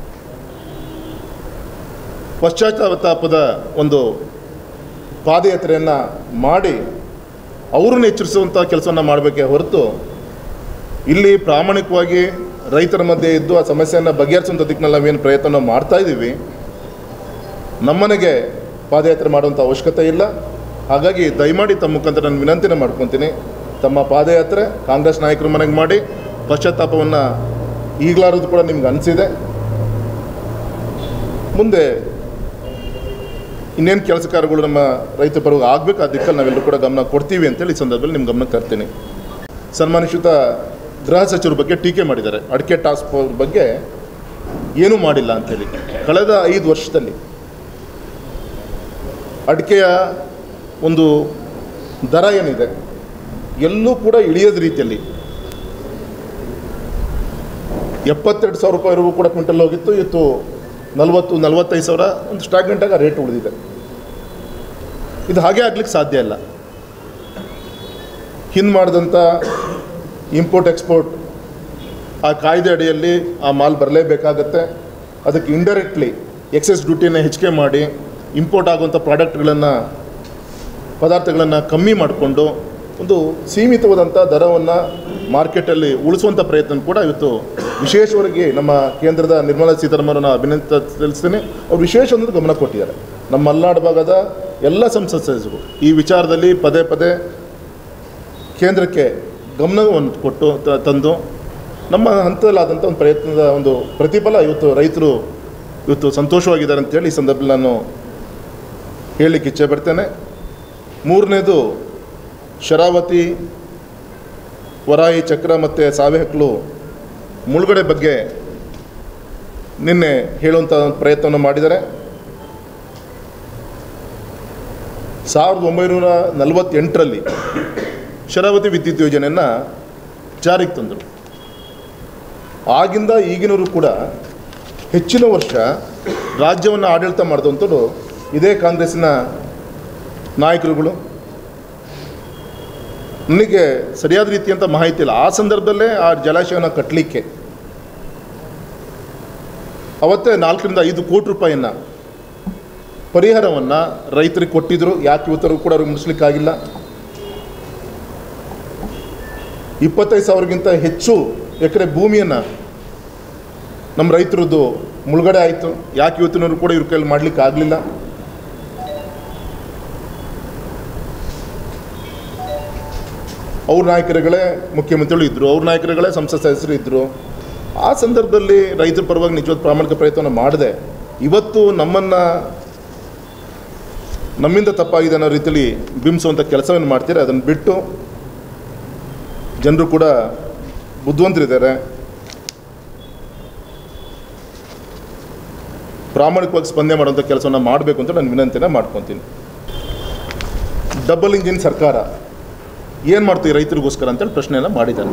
ಪಶ್ಚಾತ್ತಾಪದ ಒಂದು ಪಾದಯಾತ್ರೆಯನ್ನು ಮಾಡಿ ಅವ್ರನ್ನ ಎಚ್ಚರಿಸುವಂಥ ಕೆಲಸವನ್ನು ಮಾಡಬೇಕೇ ಹೊರತು ಇಲ್ಲಿ ಪ್ರಾಮಾಣಿಕವಾಗಿ ರೈತರ ಮಧ್ಯೆ ಇದ್ದು ಆ ಸಮಸ್ಯೆಯನ್ನು ಬಗೆಹರಿಸುವಂಥ ದಿಕ್ಕಿನಲ್ಲಿ ನಾವೇನು ಪ್ರಯತ್ನ ಮಾಡ್ತಾಯಿದ್ದೀವಿ. ನಮ್ಮನೆಗೆ ಪಾದಯಾತ್ರೆ ಮಾಡುವಂಥ ಅವಶ್ಯಕತೆ ಇಲ್ಲ. ಹಾಗಾಗಿ ದಯಮಾಡಿ ತಮ್ಮ ಮುಖಾಂತರ ನಾನು ವಿನಂತಿನ ಮಾಡ್ಕೊತೀನಿ, ತಮ್ಮ ಪಾದಯಾತ್ರೆ ಕಾಂಗ್ರೆಸ್ ನಾಯಕರ ಮನೆಗೆ ಮಾಡಿ ಪಶ್ಚಾತ್ತಾಪವನ್ನು ಈಗಲಾರದು ಕೂಡ ನಿಮ್ಗೆ ಅನಿಸಿದೆ. ಮುಂದೆ ಇನ್ನೇನು ಕೆಲಸ ಕಾರ್ಯಗಳು ನಮ್ಮ ರೈತ ಪರವಾಗಿ ಆಗಬೇಕು, ಆ ದಿಕ್ಕಲ್ಲಿ ನಾವೆಲ್ಲರೂ ಕೂಡ ಗಮನ ಕೊಡ್ತೀವಿ ಅಂತೇಳಿ ಈ ಸಂದರ್ಭದಲ್ಲಿ ನಿಮ್ಮ ಗಮನಕ್ಕೆ ತರ್ತೀನಿ. ಸನ್ಮಾನಿತ ಗೃಹ ಸಚಿವರ ಬಗ್ಗೆ ಟೀಕೆ ಮಾಡಿದ್ದಾರೆ. ಅಡಿಕೆ ಟಾಸ್ಕ್ ಫೋರ್ಸ್ ಬಗ್ಗೆ ಏನೂ ಮಾಡಿಲ್ಲ ಅಂಥೇಳಿ. ಕಳೆದ 5 ವರ್ಷದಲ್ಲಿ ಅಡಿಕೆಯ ಒಂದು ದರ ಏನಿದೆ ಎಲ್ಲೂ ಕೂಡ ಇಳಿಯದ ರೀತಿಯಲ್ಲಿ 72,000 ರೂಪಾಯಿವರೆಗೂ ಕೂಡ ಕ್ವಿಂಟಲ್ ಹೋಗಿತ್ತು. ಇವತ್ತು 40-45,000 ಒಂದು ಸ್ಟಾಗ್ನೆಂಟಾಗಿ ರೇಟ್ ಉಳಿದಿದೆ. ಇದು ಹಾಗೆ ಆಗ್ಲಿಕ್ಕೆ ಸಾಧ್ಯ ಇಲ್ಲ. ಹಿಂದೆ ಮಾಡಿದಂಥ ಇಂಪೋರ್ಟ್ ಎಕ್ಸ್ಪೋರ್ಟ್ ಆ ಕಾಯ್ದೆ ಅಡಿಯಲ್ಲಿ ಆ ಮಾಲ್ ಬರಲೇಬೇಕಾಗತ್ತೆ. ಅದಕ್ಕೆ ಇಂಡೈರೆಕ್ಟ್ಲಿ ಎಕ್ಸೆಸ್ ಡ್ಯೂಟಿನ ಹೆಚ್ಚಿಗೆ ಮಾಡಿ ಇಂಪೋರ್ಟ್ ಆಗುವಂಥ ಪದಾರ್ಥಗಳನ್ನು ಕಮ್ಮಿ ಮಾಡಿಕೊಂಡು ಒಂದು ಸೀಮಿತವಾದಂಥ ದರವನ್ನು ಮಾರ್ಕೆಟಲ್ಲಿ ಉಳಿಸುವಂಥ ಪ್ರಯತ್ನ ಕೂಡ ಇವತ್ತು ವಿಶೇಷವಾಗಿ ನಮ್ಮ ಕೇಂದ್ರದ ನಿರ್ಮಲಾ ಸೀತಾರಾಮನ್ ಅಭಿನಂದನೆ ಸಲ್ಲಿಸ್ತೇನೆ. ಅವರು ವಿಶೇಷ ಒಂದು ಗಮನ ಕೊಟ್ಟಿದ್ದಾರೆ. ನಮ್ಮ ಮಲೆನಾಡು ಭಾಗದ ಎಲ್ಲ ಸಂಸತ್ ಸದಸ್ಯರು ಈ ವಿಚಾರದಲ್ಲಿ ಪದೇ ಪದೇ ಕೇಂದ್ರಕ್ಕೆ ಗಮನವನ್ನು ಕೊಟ್ಟು ತಂದು ನಮ್ಮ ಹಂತದಲ್ಲಾದಂಥ ಒಂದು ಪ್ರಯತ್ನದ ಒಂದು ಪ್ರತಿಫಲ ಇವತ್ತು ರೈತರು ಸಂತೋಷವಾಗಿದ್ದಾರೆ ಅಂತೇಳಿ ಈ ಸಂದರ್ಭದಲ್ಲಿ ನಾನು ಹೇಳಲಿಕ್ಕೆ ಇಚ್ಛೆ ಪಡ್ತೇನೆ. ಮೂರನೇದು ಶರಾವತಿ, ವರಾಯಿ ಚಕ್ರ ಮತ್ತು ಸಾವೆಹಕ್ಲು ಮುಳುಗಡೆ ಬಗ್ಗೆ ನಿನ್ನೆ ಹೇಳುವಂಥ ಒಂದು ಪ್ರಯತ್ನವನ್ನು ಮಾಡಿದ್ದಾರೆ. 1948ರಲ್ಲಿ ಶರಾವತಿ ವಿದ್ಯುತ್ ಯೋಜನೆಯನ್ನು ಜಾರಿಗೆ ತಂದರು. ಆಗಿಂದ ಈಗಿನವರು ಕೂಡ ಹೆಚ್ಚಿನ ವರ್ಷ ರಾಜ್ಯವನ್ನು ಆಡಳಿತ ಮಾಡಿದಂಥದ್ದು ಇದೇ ಕಾಂಗ್ರೆಸ್ಸಿನ ನಾಯಕರುಗಳು. ನನಗೆ ಸರಿಯಾದ ರೀತಿಯಂಥ ಮಾಹಿತಿ ಇಲ್ಲ. ಆ ಸಂದರ್ಭದಲ್ಲೇ ಆ ಜಲಾಶಯವನ್ನು ಕಟ್ಟಲಿಕ್ಕೆ ಅವತ್ತೇ 4 ರಿಂದ 5 ಕೋಟಿ ರೂಪಾಯಿಯನ್ನು ಪರಿಹಾರವನ್ನು ರೈತರಿಗೆ ಕೊಟ್ಟಿದ್ದರು. ಯಾಕೆ ಇವತ್ತರೂ ಕೂಡ ಅವ್ರಿಗೆ ಮುಗಿಸ್ಲಿಕ್ಕಾಗಿಲ್ಲ. 25,000ಗಿಂತ ಹೆಚ್ಚು ಎಕರೆ ಭೂಮಿಯನ್ನು ನಮ್ಮ ರೈತರದ್ದು ಮುಳುಗಡೆ ಆಯಿತು. ಯಾಕೆ ಇವತ್ತಿನವರು ಕೂಡ ಇವ್ರ ಕೈಯಲ್ಲಿ ಮಾಡಲಿಕ್ಕೆ ಆಗಲಿಲ್ಲ. ಅವ್ರ ನಾಯಕರುಗಳೇ ಮುಖ್ಯಮಂತ್ರಿಗಳು ಇದ್ದರು, ಅವ್ರ ನಾಯಕರುಗಳೇ ಸಂಸತ್ ಸದಸ್ಯರು ಇದ್ದರು. ಆ ಸಂದರ್ಭದಲ್ಲಿ ರೈತರ ಪರವಾಗಿ ನಿಜವಾದ ಪ್ರಾಮಾಣಿಕ ಪ್ರಯತ್ನವನ್ನು ಮಾಡಿದೆ. ಇವತ್ತು ನಮ್ಮಿಂದ ತಪ್ಪಾಗಿದೆ ಅನ್ನೋ ರೀತಿಯಲ್ಲಿ ಬಿಂಬಿಸುವಂಥ ಕೆಲಸವನ್ನು ಮಾಡ್ತೀರಾ. ಅದನ್ನು ಬಿಟ್ಟು ಜನರು ಕೂಡ ಬುದ್ಧಿವಂತರಿದ್ದಾರೆ, ಪ್ರಾಮಾಣಿಕವಾಗಿ ಸ್ಪಂದನೆ ಮಾಡುವಂಥ ಕೆಲಸವನ್ನು ಮಾಡಬೇಕು ಅಂತ ನಾನು ವಿನಂತಿನ ಮಾಡ್ಕೊತೀನಿ. ಡಬಲ್ ಇಂಜಿನ್ ಸರ್ಕಾರ ಏನು ಮಾಡ್ತೀವಿ ರೈತರಿಗೋಸ್ಕರ ಅಂತೇಳಿ ಪ್ರಶ್ನೆಯನ್ನು ಮಾಡಿದ್ದಾರೆ.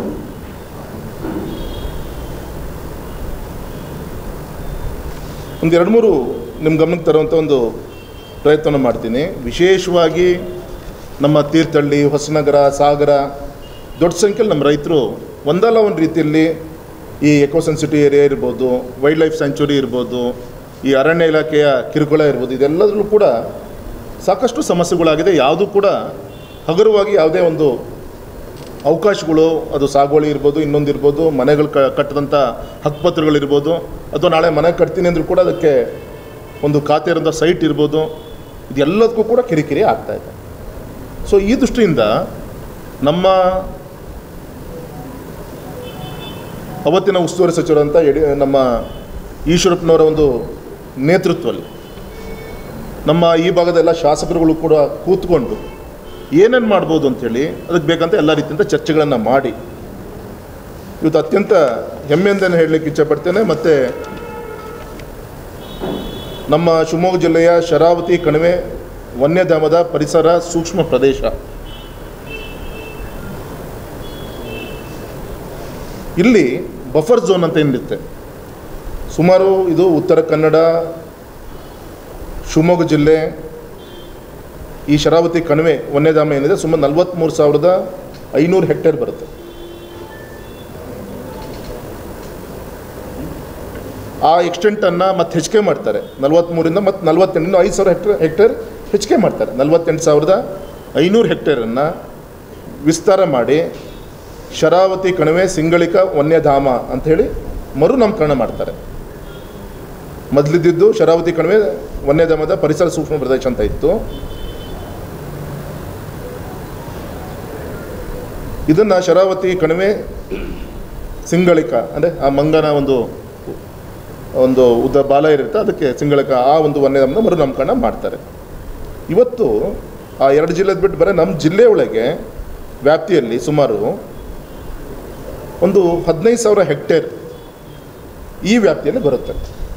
ಒಂದು 2-3 ನಿಮ್ಮ ಗಮನಕ್ಕೆ ತರುವಂಥ ಒಂದು ಪ್ರಯತ್ನವನ್ನು ಮಾಡ್ತೀನಿ. ವಿಶೇಷವಾಗಿ ನಮ್ಮ ತೀರ್ಥಹಳ್ಳಿ, ಹೊಸನಗರ, ಸಾಗರ ದೊಡ್ಡ ಸಂಖ್ಯೆಯಲ್ಲಿ ನಮ್ಮ ರೈತರು ಒಂದಲ್ಲ ಒಂದು ರೀತಿಯಲ್ಲಿ ಈ ಎಕೋ ಸೆನ್ಸಿಟಿವ್ ಏರಿಯಾ ಇರ್ಬೋದು, ವೈಲ್ಡ್ ಲೈಫ್ ಸ್ಯಾಂಚುರಿ ಇರ್ಬೋದು, ಈ ಅರಣ್ಯ ಇಲಾಖೆಯ ಕಿರುಕುಳ ಇರ್ಬೋದು, ಇದೆಲ್ಲದರಲ್ಲೂ ಕೂಡ ಸಾಕಷ್ಟು ಸಮಸ್ಯೆಗಳಾಗಿದೆ. ಯಾವುದೂ ಕೂಡ ಹಗುರವಾಗಿ ಯಾವುದೇ ಒಂದು ಅವಕಾಶಗಳು, ಅದು ಸಾಗುವಳಿ ಇರ್ಬೋದು, ಇನ್ನೊಂದಿರ್ಬೋದು, ಮನೆಗಳು ಕಟ್ಟಿದಂಥ ಹಕ್ಕುಪತ್ರಗಳಿರ್ಬೋದು, ಅಥವಾ ನಾಳೆ ಮನೆ ಕಟ್ತೀನಿ ಅಂದರೂ ಕೂಡ ಅದಕ್ಕೆ ಒಂದು ಖಾತೆ ಇರೋಂಥ ಸೈಟ್ ಇರ್ಬೋದು, ಇದೆಲ್ಲದಕ್ಕೂ ಕೂಡ ಕಿರಿಕಿರಿ ಆಗ್ತಾಯಿದೆ. ಸೊ ಈ ದೃಷ್ಟಿಯಿಂದ ನಮ್ಮ ಅವತ್ತಿನ ಉಸ್ತುವಾರಿ ಸಚಿವರಂಥ ನಮ್ಮ ಈಶ್ವರಪ್ಪನವರ ಒಂದು ನೇತೃತ್ವದಲ್ಲಿ ನಮ್ಮ ಈ ಭಾಗದ ಎಲ್ಲ ಶಾಸಕರುಗಳು ಕೂಡ ಕೂತ್ಕೊಂಡು ಏನೇನು ಮಾಡ್ಬೋದು ಅಂಥೇಳಿ ಅದಕ್ಕೆ ಬೇಕಂತ ಎಲ್ಲ ರೀತಿಯಿಂದ ಚರ್ಚೆಗಳನ್ನು ಮಾಡಿ ಇವತ್ತು ಅತ್ಯಂತ ಹೆಮ್ಮೆಯಿಂದನೇ ಹೇಳಲಿಕ್ಕೆ ಇಚ್ಛೆಪಡ್ತೇನೆ. ಮತ್ತು ನಮ್ಮ ಶಿವಮೊಗ್ಗ ಜಿಲ್ಲೆಯ ಶರಾವತಿ ಕಣಿವೆ ವನ್ಯಧಾಮದ ಪರಿಸರ ಸೂಕ್ಷ್ಮ ಪ್ರದೇಶ, ಇಲ್ಲಿ ಬಫರ್ ಝೋನ್ ಅಂತ ಏನಿರುತ್ತೆ, ಸುಮಾರು ಇದು ಉತ್ತರ ಕನ್ನಡ, ಶಿವಮೊಗ್ಗ ಜಿಲ್ಲೆ, ಈ ಶರಾವತಿ ಕಣಿವೆ ವನ್ಯಧಾಮ ಏನಿದೆ ಸುಮಾರು 43,500 ಹೆಕ್ಟೇರ್ ಬರುತ್ತೆ. ಆ ಎಕ್ಸ್ಟೆಂಟನ್ನು ಮತ್ತೆ ಹೆಚ್ಚಿಗೆ ಮಾಡ್ತಾರೆ. 43ರಿಂದ ಮತ್ತು 48 5,000 ಹೆಕ್ಟೇರ್ ಹೆಚ್ಚಿಗೆ ಮಾಡ್ತಾರೆ. 48,500 ಹೆಕ್ಟೇರನ್ನು ವಿಸ್ತಾರ ಮಾಡಿ ಶರಾವತಿ ಕಣಿವೆ ಸಿಂಗಳಿಕ ವನ್ಯಧಾಮ ಅಂಥೇಳಿ ಮರುನಾಮಕರಣ ಮಾಡ್ತಾರೆ. ಮೊದಲಿದ್ದಿದ್ದು ಶರಾವತಿ ಕಣಿವೆ ವನ್ಯಧಾಮದ ಪರಿಸರ ಸೂಕ್ಷ್ಮ ಪ್ರದೇಶ ಅಂತ ಇತ್ತು. ಇದನ್ನು ಶರಾವತಿ ಕಣಿವೆ ಸಿಂಗಳಿಕ ಅಂದರೆ ಆ ಮಂಗನ ಒಂದು ಉದ್ದ ಬಾಲ ಇರುತ್ತೆ, ಅದಕ್ಕೆ ಸಿಂಗಳಿಕ ಆ ಒಂದು ವನ್ಯಧಾಮದ ಮರುನಾಮಕರಣ ಮಾಡ್ತಾರೆ. ಇವತ್ತು ಆ 2 ಜಿಲ್ಲೆದು ಬಿಟ್ಟು ಬರೀ ನಮ್ಮ ಜಿಲ್ಲೆಯೊಳಗೆ ವ್ಯಾಪ್ತಿಯಲ್ಲಿ ಸುಮಾರು ಒಂದು 15,000 ಹೆಕ್ಟೇರ್ ಈ ವ್ಯಾಪ್ತಿಯಲ್ಲಿ ಬರುತ್ತೆ.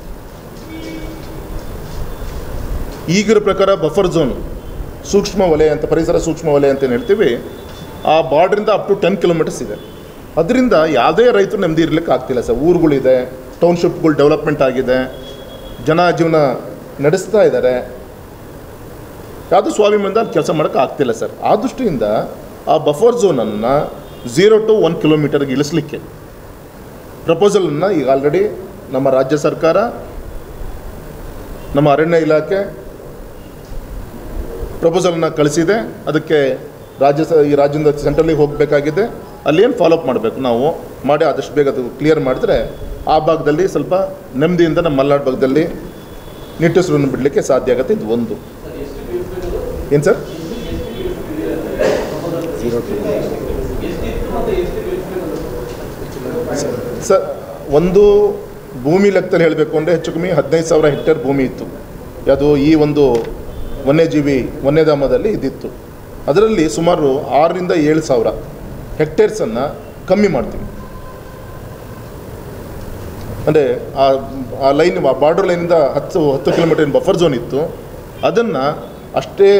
ಈಗಿರೋ ಪ್ರಕಾರ ಬಫರ್ ಝೋನ್ ಸೂಕ್ಷ್ಮ ವಲಯ ಅಂತ, ಪರಿಸರ ಸೂಕ್ಷ್ಮ ವಲಯ ಅಂತ ಏನು ಹೇಳ್ತೀವಿ, ಆ ಬಾರ್ಡ್ರಿಂದ ಅಪ್ ಟು 10 ಕಿಲೋಮೀಟರ್ಸ್ ಇದೆ. ಅದರಿಂದ ಯಾವುದೇ ರೈತರು ನೆಮ್ಮದಿ ಇರಲಿಕ್ಕೆ ಆಗ್ತಿಲ್ಲ ಸರ್. ಊರುಗಳಿದೆ, ಟೌನ್ಶಿಪ್ಗಳು ಡೆವಲಪ್ಮೆಂಟ್ ಆಗಿದೆ, ಜನ ಜೀವನ ನಡೆಸ್ತಾ ಇದ್ದಾರೆ, ಯಾವುದೂ ಸ್ವಾಭಿಮಾನದಿಂದ ಕೆಲಸ ಮಾಡೋಕ್ಕೆ ಆಗ್ತಿಲ್ಲ ಸರ್. ಆ ದೃಷ್ಟಿಯಿಂದ ಆ ಬಫರ್ ಝೋನನ್ನು 0 to 1 ಕಿಲೋಮೀಟರ್ಗೆ ಇಳಿಸಲಿಕ್ಕೆ ಪ್ರಪೋಸಲನ್ನು ಈಗ ಆಲ್ರೆಡಿ ನಮ್ಮ ರಾಜ್ಯ ಸರ್ಕಾರ, ನಮ್ಮ ಅರಣ್ಯ ಇಲಾಖೆ ಪ್ರಪೋಸಲನ್ನು ಕಳಿಸಿದೆ. ಅದಕ್ಕೆ ಈ ರಾಜ್ಯದಿಂದ ಸೆಂಟ್ರಲಿಗೆ ಹೋಗಬೇಕಾಗಿದೆ. ಅಲ್ಲೇನು ಫಾಲೋಅಪ್ ಮಾಡಬೇಕು ನಾವು ಮಾಡಿ ಆದಷ್ಟು ಬೇಗ ಅದು ಕ್ಲಿಯರ್ ಮಾಡಿದ್ರೆ ಆ ಭಾಗದಲ್ಲಿ ಸ್ವಲ್ಪ ನೆಮ್ಮದಿಯಿಂದ ನಮ್ಮ ಮಲೆನಾಡು ಭಾಗದಲ್ಲಿ ನಿಟ್ಟುಸಿರನ್ನು ಬಿಡಲಿಕ್ಕೆ ಸಾಧ್ಯ ಆಗುತ್ತೆ. ಇದು ಒಂದು. ಏನು ಸರ್? ಸರ್, ಒಂದು ಭೂಮಿ ಲೆಕ್ಕದಲ್ಲಿ ಹೇಳಬೇಕು ಅಂದರೆ ಹೆಚ್ಚು ಕಮ್ಮಿ 15,000 ಹೆಕ್ಟೇರ್ ಭೂಮಿ ಇತ್ತು. ಅದು ಈ ಒಂದು ವನ್ಯಧಾಮದಲ್ಲಿ ಇದ್ದಿತ್ತು. ಅದರಲ್ಲಿ ಸುಮಾರು 6,000 to 7,000 ಹೆಕ್ಟೇರ್ಸನ್ನು ಕಮ್ಮಿ ಮಾಡ್ತೀವಿ. ಅಂದರೆ ಆ ಲೈನ್, ಆ ಬಾರ್ಡರ್ ಲೈನಿಂದ 10 ಕಿಲೋಮೀಟರ್ ಬಫರ್ ಝೋನ್ ಇತ್ತು. ಅದನ್ನು ಅಷ್ಟೇ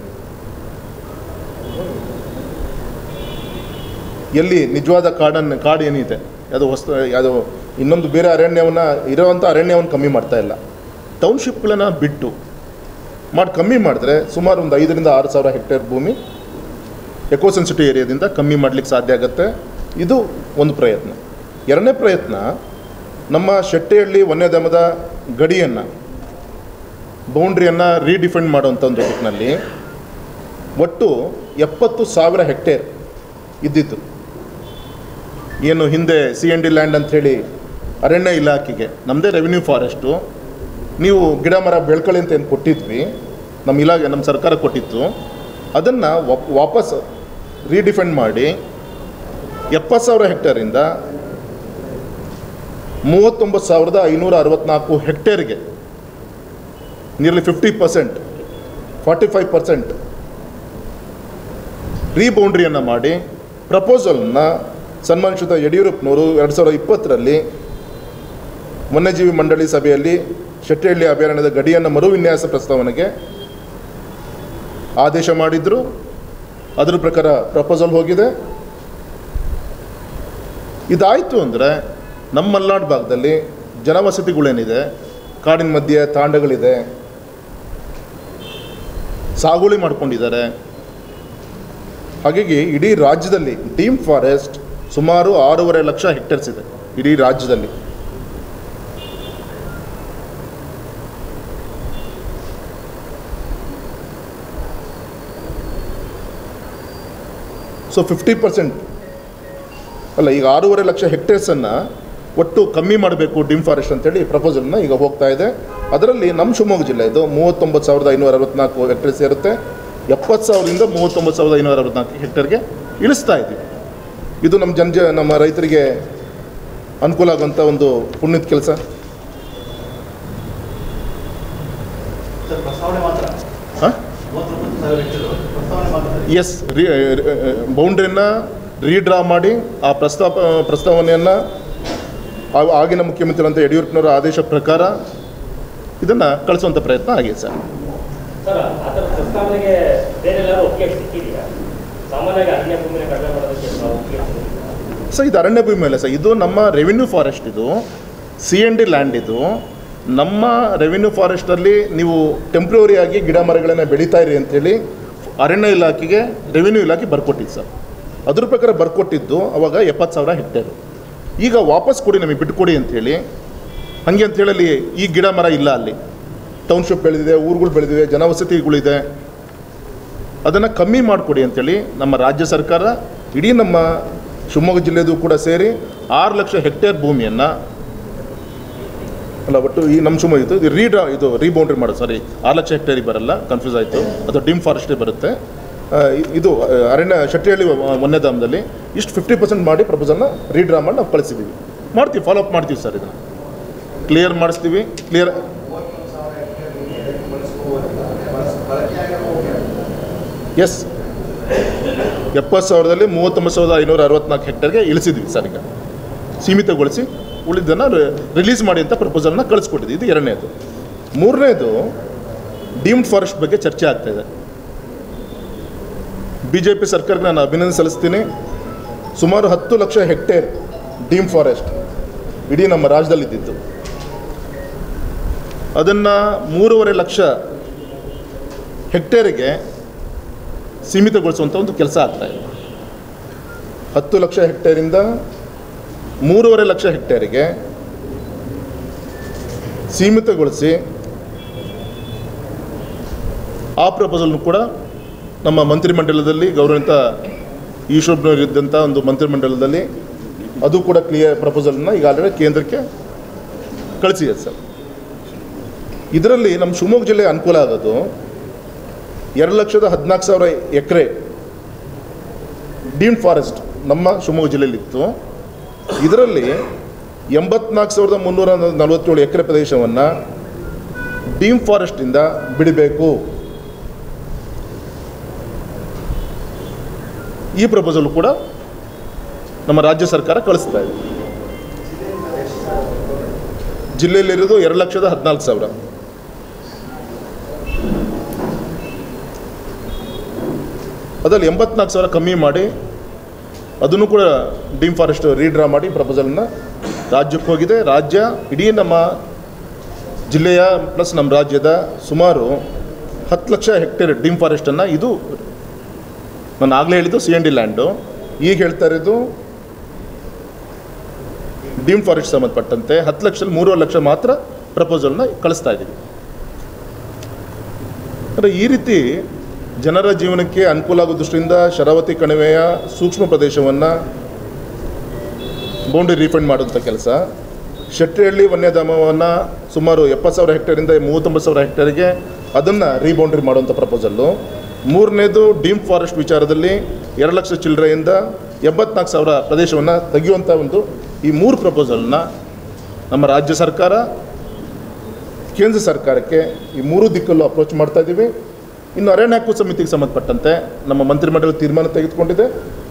ಎಲ್ಲಿ ನಿಜವಾದ ಕಾಡು ಏನಿದೆ ಅದು ಅದು ಇನ್ನೊಂದು ಬೇರೆ ಅರಣ್ಯವನ್ನು ಇರೋವಂಥ ಅರಣ್ಯವನ್ನು ಕಮ್ಮಿ ಮಾಡ್ತಾ ಇಲ್ಲ. ಟೌನ್ಶಿಪ್ಗಳನ್ನು ಬಿಟ್ಟು ಕಮ್ಮಿ ಮಾಡಿದ್ರೆ ಸುಮಾರು ಒಂದು 5,000 to 6,000 ಹೆಕ್ಟೇರ್ ಭೂಮಿ ಎಕೋ ಸೆನ್ಸಿಟಿವ್ ಏರಿಯಾದಿಂದ ಕಮ್ಮಿ ಮಾಡಲಿಕ್ಕೆ ಸಾಧ್ಯ ಆಗುತ್ತೆ. ಇದು ಒಂದು ಪ್ರಯತ್ನ. ಎರಡನೇ ಪ್ರಯತ್ನ, ನಮ್ಮ ಶೆಟ್ಟಿಹಳ್ಳಿ ವನ್ಯಧಾಮದ ಗಡಿಯನ್ನು, ಬೌಂಡ್ರಿಯನ್ನು ರೀಡಿಫೈನ್ ಮಾಡುವಂಥ ಒಂದು ನಿಟ್ಟಿನಲ್ಲಿ ಒಟ್ಟು 70,000 ಹೆಕ್ಟೇರ್ ಇದ್ದಿತ್ತು. ಏನು ಹಿಂದೆ C&D ಲ್ಯಾಂಡ್ ಅಂಥೇಳಿ ಅರಣ್ಯ ಇಲಾಖೆಗೆ ನಮ್ಮದೇ ರೆವಿನ್ಯೂ ಫಾರೆಸ್ಟು, ನೀವು ಗಿಡ ಮರ ಬೆಳ್ಕೊಳ್ಳಿ ಅಂತ ಏನು ಕೊಟ್ಟಿದ್ವಿ, ನಮ್ಮ ಸರ್ಕಾರ ಕೊಟ್ಟಿತ್ತು. ಅದನ್ನು ವಾಪಸ್ ರೀಡಿಫೈನ್ ಮಾಡಿ 70,000 ಹೆಕ್ಟೇರಿಂದ 39,564 ಹೆಕ್ಟೇರ್ಗೆ ನಿಯರ್ಲಿ 50%, 45% ರೀಬೌಂಡ್ರಿಯನ್ನು ಮಾಡಿ ಪ್ರಪೋಸಲ್ನ ಸನ್ಮಾನಿಸಿದ ಯಡಿಯೂರಪ್ಪನವರು 2020ರಲ್ಲಿ ವನ್ಯಜೀವಿ ಮಂಡಳಿ ಸಭೆಯಲ್ಲಿ ಶೆಟ್ಟಿಹಳ್ಳಿ ಅಭಯಾರಣ್ಯದ ಗಡಿಯನ್ನು ಮರುವಿನ್ಯಾಸ ಪ್ರಸ್ತಾವನೆಗೆ ಆದೇಶ ಮಾಡಿದ್ರು. ಅದರ ಪ್ರಕಾರ ಪ್ರಪೋಸಲ್ ಹೋಗಿದೆ. ಇದಾಯಿತು ಅಂದರೆ ನಮ್ಮ ಮಲೆನಾಡು ಭಾಗದಲ್ಲಿ ಜನವಸತಿಗಳೇನಿದೆ, ಕಾಡಿನ ಮಧ್ಯೆ ತಾಂಡಗಳಿದೆ, ಸಾಗುವಳಿ ಮಾಡ್ಕೊಂಡಿದ್ದಾರೆ. ಹಾಗಾಗಿ ಇಡೀ ರಾಜ್ಯದಲ್ಲಿ ಡೀಮ್ ಫಾರೆಸ್ಟ್ ಸುಮಾರು 6.5 ಲಕ್ಷ ಹೆಕ್ಟೇರ್ಸ್ ಇದೆ ಇಡೀ ರಾಜ್ಯದಲ್ಲಿ. ಸೊ 50% ಅಲ್ಲ, ಈಗ 6.5 ಲಕ್ಷ ಹೆಕ್ಟೇರ್ಸನ್ನು ಒಟ್ಟು ಕಮ್ಮಿ ಮಾಡಬೇಕು ಡೀಮ್ ಫಾರೆಸ್ಟ್ ಅಂತೇಳಿ ಪ್ರಪೋಸಲ್ನ ಈಗ ಹೋಗ್ತಾ ಇದೆ. ಅದರಲ್ಲಿ ನಮ್ಮ ಶಿವಮೊಗ್ಗ ಜಿಲ್ಲೆ ಇದು 39,564 ಹೆಕ್ಟೇರ್ ಸೇರುತ್ತೆ. 70,000ರಿಂದ 39,564 ಹೆಕ್ಟೇರ್ಗೆ ಇಳಿಸ್ತಾ ಇದ್ದೀವಿ. ಇದು ನಮ್ಮ ರೈತರಿಗೆ ಅನುಕೂಲ ಆಗುವಂಥ ಒಂದು ಪುಣ್ಯದ ಕೆಲಸ. ಎಸ್, ಬೌಂಡ್ರಿಯನ್ನು ರೀಡ್ರಾ ಮಾಡಿ ಆ ಪ್ರಸ್ತಾವನೆಯನ್ನು ಆಗಿನ ಮುಖ್ಯಮಂತ್ರಿಗಳಂತ ಯಡಿಯೂರಪ್ಪನವರ ಆದೇಶ ಪ್ರಕಾರ ಇದನ್ನು ಕಳಿಸುವಂಥ ಪ್ರಯತ್ನ ಆಗಿದೆ ಸರ್. ಸರ್, ಇದು ಅರಣ್ಯ ಭೂಮಿ ಅಲ್ಲ ಸರ್, ಇದು ನಮ್ಮ ರೆವಿನ್ಯೂ ಫಾರೆಸ್ಟ್. ಇದು C&D ಲ್ಯಾಂಡ್. ಇದು ನಮ್ಮ ರೆವಿನ್ಯೂ ಫಾರೆಸ್ಟಲ್ಲಿ ನೀವು ಟೆಂಪ್ರವರಿಯಾಗಿ ಗಿಡ ಮರಗಳನ್ನು ಬೆಳೀತಾ ಇರಿ ಅಂಥೇಳಿ ಅರಣ್ಯ ಇಲಾಖೆಗೆ ರೆವಿನ್ಯೂ ಇಲಾಖೆ ಬರ್ಕೊಟ್ಟಿದ್ದು ಸರ್. ಅದ್ರ ಪ್ರಕಾರ ಬರ್ಕೊಟ್ಟಿದ್ದು ಅವಾಗ 70,000 ಹೆಕ್ಟೇರು. ಈಗ ವಾಪಸ್ ಕೊಡಿ, ನಮಗೆ ಬಿಟ್ಟುಕೊಡಿ ಅಂಥೇಳಿ. ಹಾಗೆ ಅಂಥೇಳಿ ಅಲ್ಲಿ ಈ ಗಿಡ ಮರ ಇಲ್ಲ, ಅಲ್ಲಿ ಟೌನ್ಶಿಪ್ ಬೆಳೆದಿದೆ, ಊರುಗಳು ಬೆಳೆದಿದೆ, ಜನವಸತಿಗಳಿದೆ. ಅದನ್ನು ಕಮ್ಮಿ ಮಾಡಿಕೊಡಿ ಅಂಥೇಳಿ ನಮ್ಮ ರಾಜ್ಯ ಸರ್ಕಾರ ಇಡೀ ನಮ್ಮ ಶಿವಮೊಗ್ಗ ಜಿಲ್ಲೆದು ಕೂಡ ಸೇರಿ 6 ಲಕ್ಷ ಹೆಕ್ಟೇರ್ ಭೂಮಿಯನ್ನು, ಅಲ್ಲ ಒಟ್ಟು ಈ ನಮ್ಮ ಶಿವಮೊಗ್ಗ ಇದು ರೀಬೌಂಡ್ರಿ ಮಾಡೋದು. ಸಾರಿ, 6 ಲಕ್ಷ ಹೆಕ್ಟೇರಿಗೆ ಬರಲ್ಲ, ಕನ್ಫ್ಯೂಸ್ ಆಯಿತು. ಅದು ಡೀಮ್ ಫಾರೆಸ್ಟೇ ಬರುತ್ತೆ. ಇದು ಅರಣ್ಯ ಶೆಟ್ಟಿಹಳ್ಳಿ ವನ್ಯಧಾಮದಲ್ಲಿ ಇಷ್ಟು 50% ಮಾಡಿ ಪ್ರಪೋಸಲ್ನ ರೀಡ್ರಾ ಮಾಡಿ ನಾವು ಕಳಿಸಿದ್ದೀವಿ. ಮಾಡ್ತೀವಿ, ಫಾಲೋಅಪ್ ಮಾಡ್ತೀವಿ ಸರ್. ಇದನ್ನು ಕ್ಲಿಯರ್ ಮಾಡಿಸ್ತೀವಿ. ಕ್ಲಿಯರ್ ಎಸ್, 70,000ದಲ್ಲಿ 39,564 ಹೆಕ್ಟೇರ್ಗೆ ಇಳಿಸಿದ್ವಿ ಸರ್. ಈಗ ಸೀಮಿತಗೊಳಿಸಿ ಉಳಿದನ್ನು ರಿಲೀಸ್ ಮಾಡಿ ಅಂತ ಪ್ರಪೋಸಲ್ನ ಕಳಿಸ್ಕೊಟ್ಟಿದ್ವಿ. ಇದು ಎರಡನೇದು. ಮೂರನೇದು, ಡೀಮ್ಡ್ ಫಾರೆಸ್ಟ್ ಬಗ್ಗೆ ಚರ್ಚೆ ಆಗ್ತಾಯಿದೆ. BJP ಸರ್ಕಾರಕ್ಕೆ ನಾನು ಅಭಿನಂದನೆ ಸಲ್ಲಿಸ್ತೀನಿ. ಸುಮಾರು 10 ಲಕ್ಷ ಹೆಕ್ಟೇರ್ ಡೀಮ್ ಫಾರೆಸ್ಟ್ ಇಡೀ ನಮ್ಮ ರಾಜ್ಯದಲ್ಲಿದ್ದಿತ್ತು. ಅದನ್ನು 3.5 ಲಕ್ಷ ಹೆಕ್ಟೇರಿಗೆ ಸೀಮಿತಗೊಳಿಸುವಂಥ ಒಂದು ಕೆಲಸ ಆಗ್ತಾಯಿದೆ. 10 ಲಕ್ಷ ಹೆಕ್ಟೇರಿಂದ 3.5 ಲಕ್ಷ ಹೆಕ್ಟೇರಿಗೆ ಸೀಮಿತಗೊಳಿಸಿ ಆ ಪ್ರಪೋಸಲ್ನು ಕೂಡ ನಮ್ಮ ಮಂತ್ರಿಮಂಡಲದಲ್ಲಿ ಗೌರವಿತ ಈಶ್ವರಪ್ಪನವರಿದ್ದಂಥ ಒಂದು ಮಂತ್ರಿಮಂಡಲದಲ್ಲಿ ಅದು ಕೂಡ ಕ್ಲಿಯರ್ ಪ್ರಪೋಸಲ್ನ ಈಗ ಆಲ್ರೆಡಿ ಕೇಂದ್ರಕ್ಕೆ ಕಳಿಸಿದೆ ಸರ್. ಇದರಲ್ಲಿ ನಮ್ಮ ಶಿವಮೊಗ್ಗ ಜಿಲ್ಲೆ ಅನುಕೂಲ ಆಗೋದು 2,14,000 ಎಕರೆ ಡೀಮ್ಡ್ ಫಾರೆಸ್ಟ್ ನಮ್ಮ ಶಿವಮೊಗ್ಗ ಜಿಲ್ಲೆಯಲ್ಲಿತ್ತು. ಇದರಲ್ಲಿ 84,347 ಎಕರೆ ಪ್ರದೇಶವನ್ನು ಡೀಮ್ಡ್ ಫಾರೆಸ್ಟಿಂದ ಬಿಡಬೇಕು. ಈ ಪ್ರಪೋಸಲ್ ಕೂಡ ನಮ್ಮ ರಾಜ್ಯ ಸರ್ಕಾರ ಕಳಿಸ್ತಾ ಇದೆ. ಜಿಲ್ಲೆಯಲ್ಲಿರೋದು 2,14,000. ಅದರಲ್ಲಿ 84,000 ಕಮ್ಮಿ ಮಾಡಿ ಅದನ್ನು ಕೂಡ ಡೀಮ್ ಫಾರೆಸ್ಟ್ ರೀಡ್ರಾ ಮಾಡಿ ಪ್ರಪೋಸಲ್ನ ರಾಜ್ಯಕ್ಕೆ ಹೋಗಿದೆ. ರಾಜ್ಯ ಇಡೀ ನಮ್ಮ ಜಿಲ್ಲೆಯ ಪ್ಲಸ್ ನಮ್ಮ ರಾಜ್ಯದ ಸುಮಾರು 10 ಲಕ್ಷ ಹೆಕ್ಟೇರ್ ಡೀಮ್ ಫಾರೆಸ್ಟನ್ನು, ಇದು ನಾನು ಆಗಲೇ ಹೇಳಿದ್ದು CND ಲ್ಯಾಂಡು, ಈಗ ಹೇಳ್ತಾ ಇರೋದು ಡೀಮ್ ಫಾರೆಸ್ಟ್ ಸಂಬಂಧಪಟ್ಟಂತೆ 10 ಲಕ್ಷದಲ್ಲಿ 3.5 ಲಕ್ಷ ಮಾತ್ರ ಪ್ರಪೋಸಲ್ನ ಕಳಿಸ್ತಾ ಇದ್ದೀವಿ. ಅಂದರೆ ಈ ರೀತಿ ಜನರ ಜೀವನಕ್ಕೆ ಅನುಕೂಲ ಆಗೋ ದೃಷ್ಟಿಯಿಂದ ಶರಾವತಿ ಕಣಿವೆಯ ಸೂಕ್ಷ್ಮ ಪ್ರದೇಶವನ್ನು ಬೌಂಡ್ರಿ ರೀಫಂಡ್ ಮಾಡುವಂಥ ಕೆಲಸ, ಶೆಟ್ಟಿಹಳ್ಳಿ ವನ್ಯಧಾಮವನ್ನು ಸುಮಾರು 70,000 ಹೆಕ್ಟೇರಿಂದ 39,000 ಹೆಕ್ಟೇರಿಗೆ ಅದನ್ನು ರೀಬೌಂಡ್ರಿ ಮಾಡುವಂಥ ಪ್ರಪೋಸಲ್ಲು. ಮೂರನೇದು ಡೀಮ್ ಫಾರೆಸ್ಟ್ ವಿಚಾರದಲ್ಲಿ 2 ಲಕ್ಷ ಚಿಲ್ಲರೆಯಿಂದ 84,000 ಪ್ರದೇಶವನ್ನು ತೆಗೆಯುವಂಥ ಒಂದು ಈ 3 ಪ್ರಪೋಸಲ್ನ ನಮ್ಮ ರಾಜ್ಯ ಸರ್ಕಾರ ಕೇಂದ್ರ ಸರ್ಕಾರಕ್ಕೆ ಈ 3 ದಿಕ್ಕಲ್ಲೂ ಅಪ್ರೋಚ್ ಮಾಡ್ತಾ ಇದ್ದೀವಿ. ಇನ್ನು ಅರಣ್ಯ ಹಕ್ಕು ಸಮಿತಿಗೆ ಸಂಬಂಧಪಟ್ಟಂತೆ ನಮ್ಮ ಮಂತ್ರಿಮಂಡಲ ತೀರ್ಮಾನ ತೆಗೆದುಕೊಂಡಿದೆ.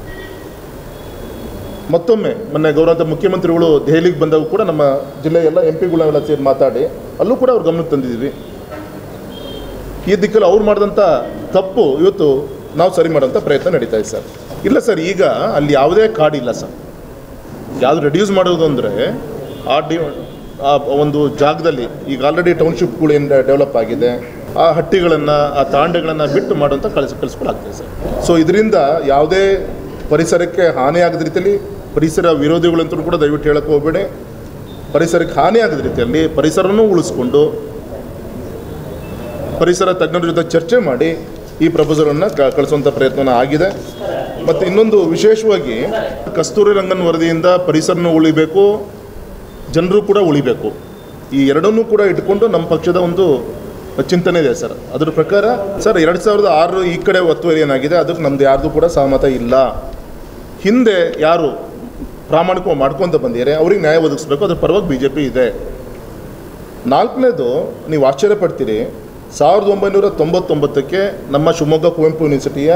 ಮತ್ತೊಮ್ಮೆ ಮೊನ್ನೆ ಗೌರವ ಮುಖ್ಯಮಂತ್ರಿಗಳು ದೆಹಲಿಗೆ ಬಂದಾಗ ಕೂಡ ನಮ್ಮ ಜಿಲ್ಲೆಯ ಎಲ್ಲ MP ಸೇರಿ ಮಾತಾಡಿ ಅಲ್ಲೂ ಕೂಡ ಅವ್ರ ಗಮನಕ್ಕೆ ತಂದಿದ್ದೀವಿ. ಈ ದಿಕ್ಕಲ್ಲಿ ಅವ್ರು ಮಾಡಿದಂಥ ತಪ್ಪು ಇವತ್ತು ನಾವು ಸರಿ ಮಾಡೋಂಥ ಪ್ರಯತ್ನ ನಡೀತಾ ಇದೆ ಸರ್. ಇಲ್ಲ ಸರ್, ಈಗ ಅಲ್ಲಿ ಯಾವುದೇ ಕಾಡಿಲ್ಲ ಸರ್. ಯಾವುದು ರೆಡ್ಯೂಸ್ ಮಾಡೋದು ಅಂದರೆ ಆ ಒಂದು ಜಾಗದಲ್ಲಿ ಈಗ ಆಲ್ರೆಡಿ ಟೌನ್ಶಿಪ್ಗಳು ಏನು ಡೆವಲಪ್ ಆಗಿದೆ, ಆ ಹಟ್ಟಿಗಳನ್ನು ಆ ತಾಂಡೆಗಳನ್ನು ಬಿಟ್ಟು ಮಾಡುವಂಥ ಕಳಿಸ್ಕೊಳಾಗ್ತದೆ ಸರ್. ಸೊ ಇದರಿಂದ ಯಾವುದೇ ಪರಿಸರಕ್ಕೆ ಹಾನಿಯಾಗದ ರೀತಿಯಲ್ಲಿ, ಪರಿಸರ ವಿರೋಧಿಗಳಂತೂ ಕೂಡ ದಯವಿಟ್ಟು ಹೇಳಕ್ಕೆ ಹೋಗಬೇಡಿ, ಪರಿಸರಕ್ಕೆ ಹಾನಿಯಾಗದ ರೀತಿಯಲ್ಲಿ ಪರಿಸರನೂ ಉಳಿಸ್ಕೊಂಡು ಪರಿಸರ ತಜ್ಞರ ಜೊತೆ ಚರ್ಚೆ ಮಾಡಿ ಈ ಪ್ರಪೋಸಲನ್ನು ಕಳಿಸುವಂಥ ಪ್ರಯತ್ನ ಆಗಿದೆ. ಮತ್ತು ಇನ್ನೊಂದು ವಿಶೇಷವಾಗಿ ಕಸ್ತೂರಿ ರಂಗನ್ ವರದಿಯಿಂದ ಪರಿಸರನೂ ಉಳಿಬೇಕು, ಜನರು ಕೂಡ ಉಳಿಬೇಕು. ಈ ಎರಡನ್ನೂ ಕೂಡ ಇಟ್ಕೊಂಡು ನಮ್ಮ ಪಕ್ಷದ ಒಂದು ಚಿಂತನೆ ಇದೆ ಸರ್. ಅದರ ಪ್ರಕಾರ ಸರ್ 2006 ಈ ಕಡೆ ಒತ್ತುವರಿ ಏನಾಗಿದೆ ಅದಕ್ಕೆ ನಮ್ಮದು ಯಾರ್ದು ಕೂಡ ಸಹಮತ ಇಲ್ಲ. ಹಿಂದೆ ಯಾರು ಪ್ರಾಮಾಣಿಕವಾಗಿ ಮಾಡ್ಕೊತ ಬಂದಿದ್ದಾರೆ ಅವ್ರಿಗೆ ನ್ಯಾಯ ಒದಗಿಸ್ಬೇಕು, ಅದ್ರ ಪರವಾಗಿ BJP ಇದೆ. 4ನೇದು ನೀವು ಆಶ್ಚರ್ಯ ಪಡ್ತೀರಿ, 1999ಕ್ಕೆ ನಮ್ಮ ಶಿವಮೊಗ್ಗ ಕುವೆಂಪು ಯೂನಿವರ್ಸಿಟಿಯ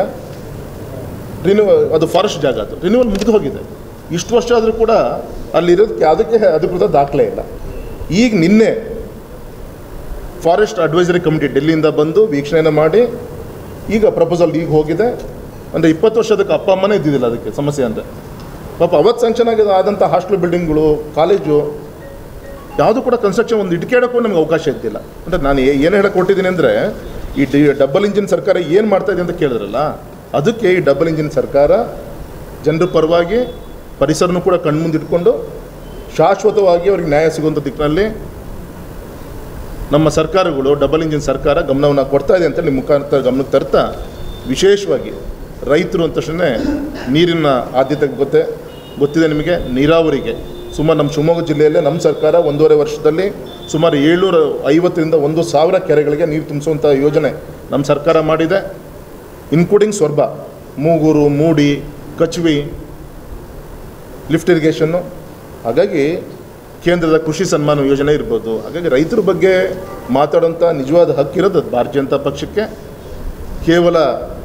ಅದು ಫಾರೆಸ್ಟ್ ಜಾಗ, ಅದು ರಿನ್ಯೂವಲ್ ಮುಗಿದು ಹೋಗಿದೆ. ಇಷ್ಟು ವರ್ಷ ಆದರೂ ಕೂಡ ಅಲ್ಲಿರೋದಕ್ಕೆ ಯಾವುದಕ್ಕೆ ಅಧಿಕೃತ ದಾಖಲೆ ಇಲ್ಲ. ಈಗ ನಿನ್ನೆ ಫಾರೆಸ್ಟ್ ಅಡ್ವೈಸರಿ ಕಮಿಟಿ ಡೆಲ್ಲಿಯಿಂದ ಬಂದು ವೀಕ್ಷಣೆಯನ್ನು ಮಾಡಿ ಈಗ ಪ್ರಪೋಸಲ್ ಈಗ ಹೋಗಿದೆ. ಅಂದರೆ 20 ವರ್ಷದಕ್ಕೆ ಅಪ್ಪ ಅಮ್ಮನೇ ಇದ್ದಿದ್ದಿಲ್ಲ ಅದಕ್ಕೆ ಸಮಸ್ಯೆ ಅಂದರೆ. ಪಾಪ ಅವತ್ತು ಸ್ಯಾಂಕ್ಷನ್ ಆದಂಥ ಹಾಸ್ಟೆಲ್ ಬಿಲ್ಡಿಂಗ್ಗಳು, ಕಾಲೇಜು ಯಾವುದು ಕೂಡ ಕನ್ಸ್ಟ್ರಕ್ಷನ್ ಒಂದು ಇಟ್ಕೇಳಕ್ಕೂ ನಮ್ಗೆ ಅವಕಾಶ ಇದ್ದಿಲ್ಲ. ಅಂದರೆ ನಾನು ಏನು ಹೇಳಕ್ಕೆ ಕೊಟ್ಟಿದ್ದೀನಿ ಅಂದರೆ, ಈ ಡಬಲ್ ಇಂಜಿನ್ ಸರ್ಕಾರ ಏನು ಮಾಡ್ತಾಯಿದೆ ಅಂತ ಕೇಳಿದ್ರಲ್ಲ, ಅದಕ್ಕೆ ಈ ಡಬಲ್ ಇಂಜಿನ್ ಸರ್ಕಾರ ಜನರ ಪರವಾಗಿ ಪರಿಸರನೂ ಕೂಡ ಕಣ್ಮುಂದಿಟ್ಕೊಂಡು ಶಾಶ್ವತವಾಗಿ ಅವ್ರಿಗೆ ನ್ಯಾಯ ಸಿಗುವಂಥ ದಿಕ್ಕಿನಲ್ಲಿ ನಮ್ಮ ಸರ್ಕಾರಗಳು, ಡಬಲ್ ಇಂಜಿನ್ ಸರ್ಕಾರ ಗಮನವನ್ನು ಕೊಡ್ತಾ ಇದೆ ಅಂತ ನಿಮ್ಮ ಮುಖಾಂತರ ಗಮನಕ್ಕೆ ತರ್ತಾ, ವಿಶೇಷವಾಗಿ ರೈತರು ಅಂತ ತಕ್ಷಣ ನೀರಿನ ಆದ್ಯತೆ ಗೊತ್ತಿದೆ ನಿಮಗೆ. ನೀರಾವರಿಗೆ ಸುಮಾರು ನಮ್ಮ ಶಿವಮೊಗ್ಗ ಜಿಲ್ಲೆಯಲ್ಲೇ ನಮ್ಮ ಸರ್ಕಾರ 1.5 ವರ್ಷದಲ್ಲಿ ಸುಮಾರು 750ರಿಂದ 1,000 ಕೆರೆಗಳಿಗೆ ನೀರು ತುಂಬಿಸುವಂಥ ಯೋಜನೆ ನಮ್ಮ ಸರ್ಕಾರ ಮಾಡಿದೆ, including Soraba, Mugur, Moodi, Kachvi, lift irrigation. ಹಾಗಾಗಿ ಕೇಂದ್ರದ ಕೃಷಿ ಸನ್ಮಾನ ಯೋಜನೆ ಇರ್ಬೋದು. ಹಾಗಾಗಿ ರೈತರ ಬಗ್ಗೆ ಮಾತಾಡೋಂಥ ನಿಜವಾದ ಹಕ್ಕಿರೋದು ಭಾರತೀಯ ಜನತಾ ಪಕ್ಷಕ್ಕೆ. ಕೇವಲ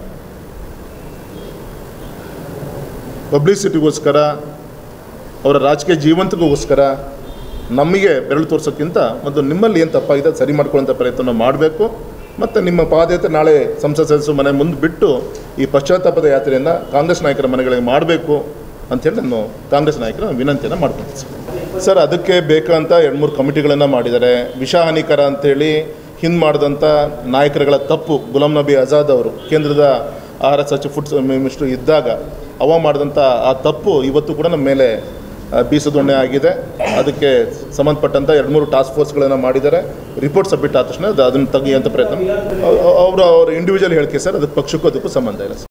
ಪಬ್ಲಿಸಿಟಿಗೋಸ್ಕರ, ಅವರ ರಾಜಕೀಯ ಜೀವಂತಿಗೋಸ್ಕರ ನಮಗೆ ಬೆರಳು ತೋರಿಸೋಕ್ಕಿಂತ ಮತ್ತು ನಿಮ್ಮಲ್ಲಿ ಏನು ತಪ್ಪಾಗಿದೆ ಸರಿ ಮಾಡ್ಕೊಳ್ಳೋಂಥ ಪ್ರಯತ್ನ ಮಾಡಬೇಕು. ಮತ್ತು ನಿಮ್ಮ ಪಾದಯಾತ್ರೆ ನಾಳೆ ಸಂಸತ್ ಸದಸ್ಯರ ಮನೆ ಮುಂದೆ ಬಿಟ್ಟು ಈ ಪಶ್ಚಾತ್ತಾಪದ ಯಾತ್ರೆಯನ್ನು ಕಾಂಗ್ರೆಸ್ ನಾಯಕರ ಮನೆಗಳಿಗೆ ಮಾಡಬೇಕು ಅಂಥೇಳಿ ನಾನು ಕಾಂಗ್ರೆಸ್ ನಾಯಕರ ವಿನಂತಿಯನ್ನು ಮಾಡ್ಕೊತೀನಿ ಸರ್. ಅದಕ್ಕೆ ಬೇಕಂತ 2-3 ಕಮಿಟಿಗಳನ್ನು ಮಾಡಿದ್ದಾರೆ. ವಿಷ ಹಾನಿಕರ ಅಂಥೇಳಿ ಹಿಂದೆ ಮಾಡಿದಂಥ ನಾಯಕರುಗಳ ತಪ್ಪು. ಗುಲಾಂ ನಬಿ ಆಜಾದ್ ಅವರು ಕೇಂದ್ರದ ಆಹಾರ ಸಚಿವ ಫುಡ್ ಮಿನಿಸ್ಟರ್ ಇದ್ದಾಗ ಅವ ಮಾಡಿದಂಥ ಆ ತಪ್ಪು ಇವತ್ತು ಕೂಡ ನಮ್ಮ ಮೇಲೆ ಬೀಸದೊಣ್ಣೆ ಆಗಿದೆ. ಅದಕ್ಕೆ ಸಂಬಂಧಪಟ್ಟಂಥ 2-3 ಟಾಸ್ಕ್ ಫೋರ್ಸ್ಗಳನ್ನು ಮಾಡಿದ್ದಾರೆ. ರಿಪೋರ್ಟ್ ಸಬ್ಮಿಟ್ ಆದ ತಕ್ಷಣ ಅದನ್ನು ತೆಗೆಯುವಂಥ ಪ್ರಯತ್ನ. ಅವ್ರ ಇಂಡಿವಿಜುವಲ್ ಹೇಳಿಕೆ ಸರ್, ಅದಕ್ಕೆ ಪಕ್ಷಕ್ಕೂ ಅದಕ್ಕೂ ಸಂಬಂಧ ಇಲ್ಲ ಸರ್.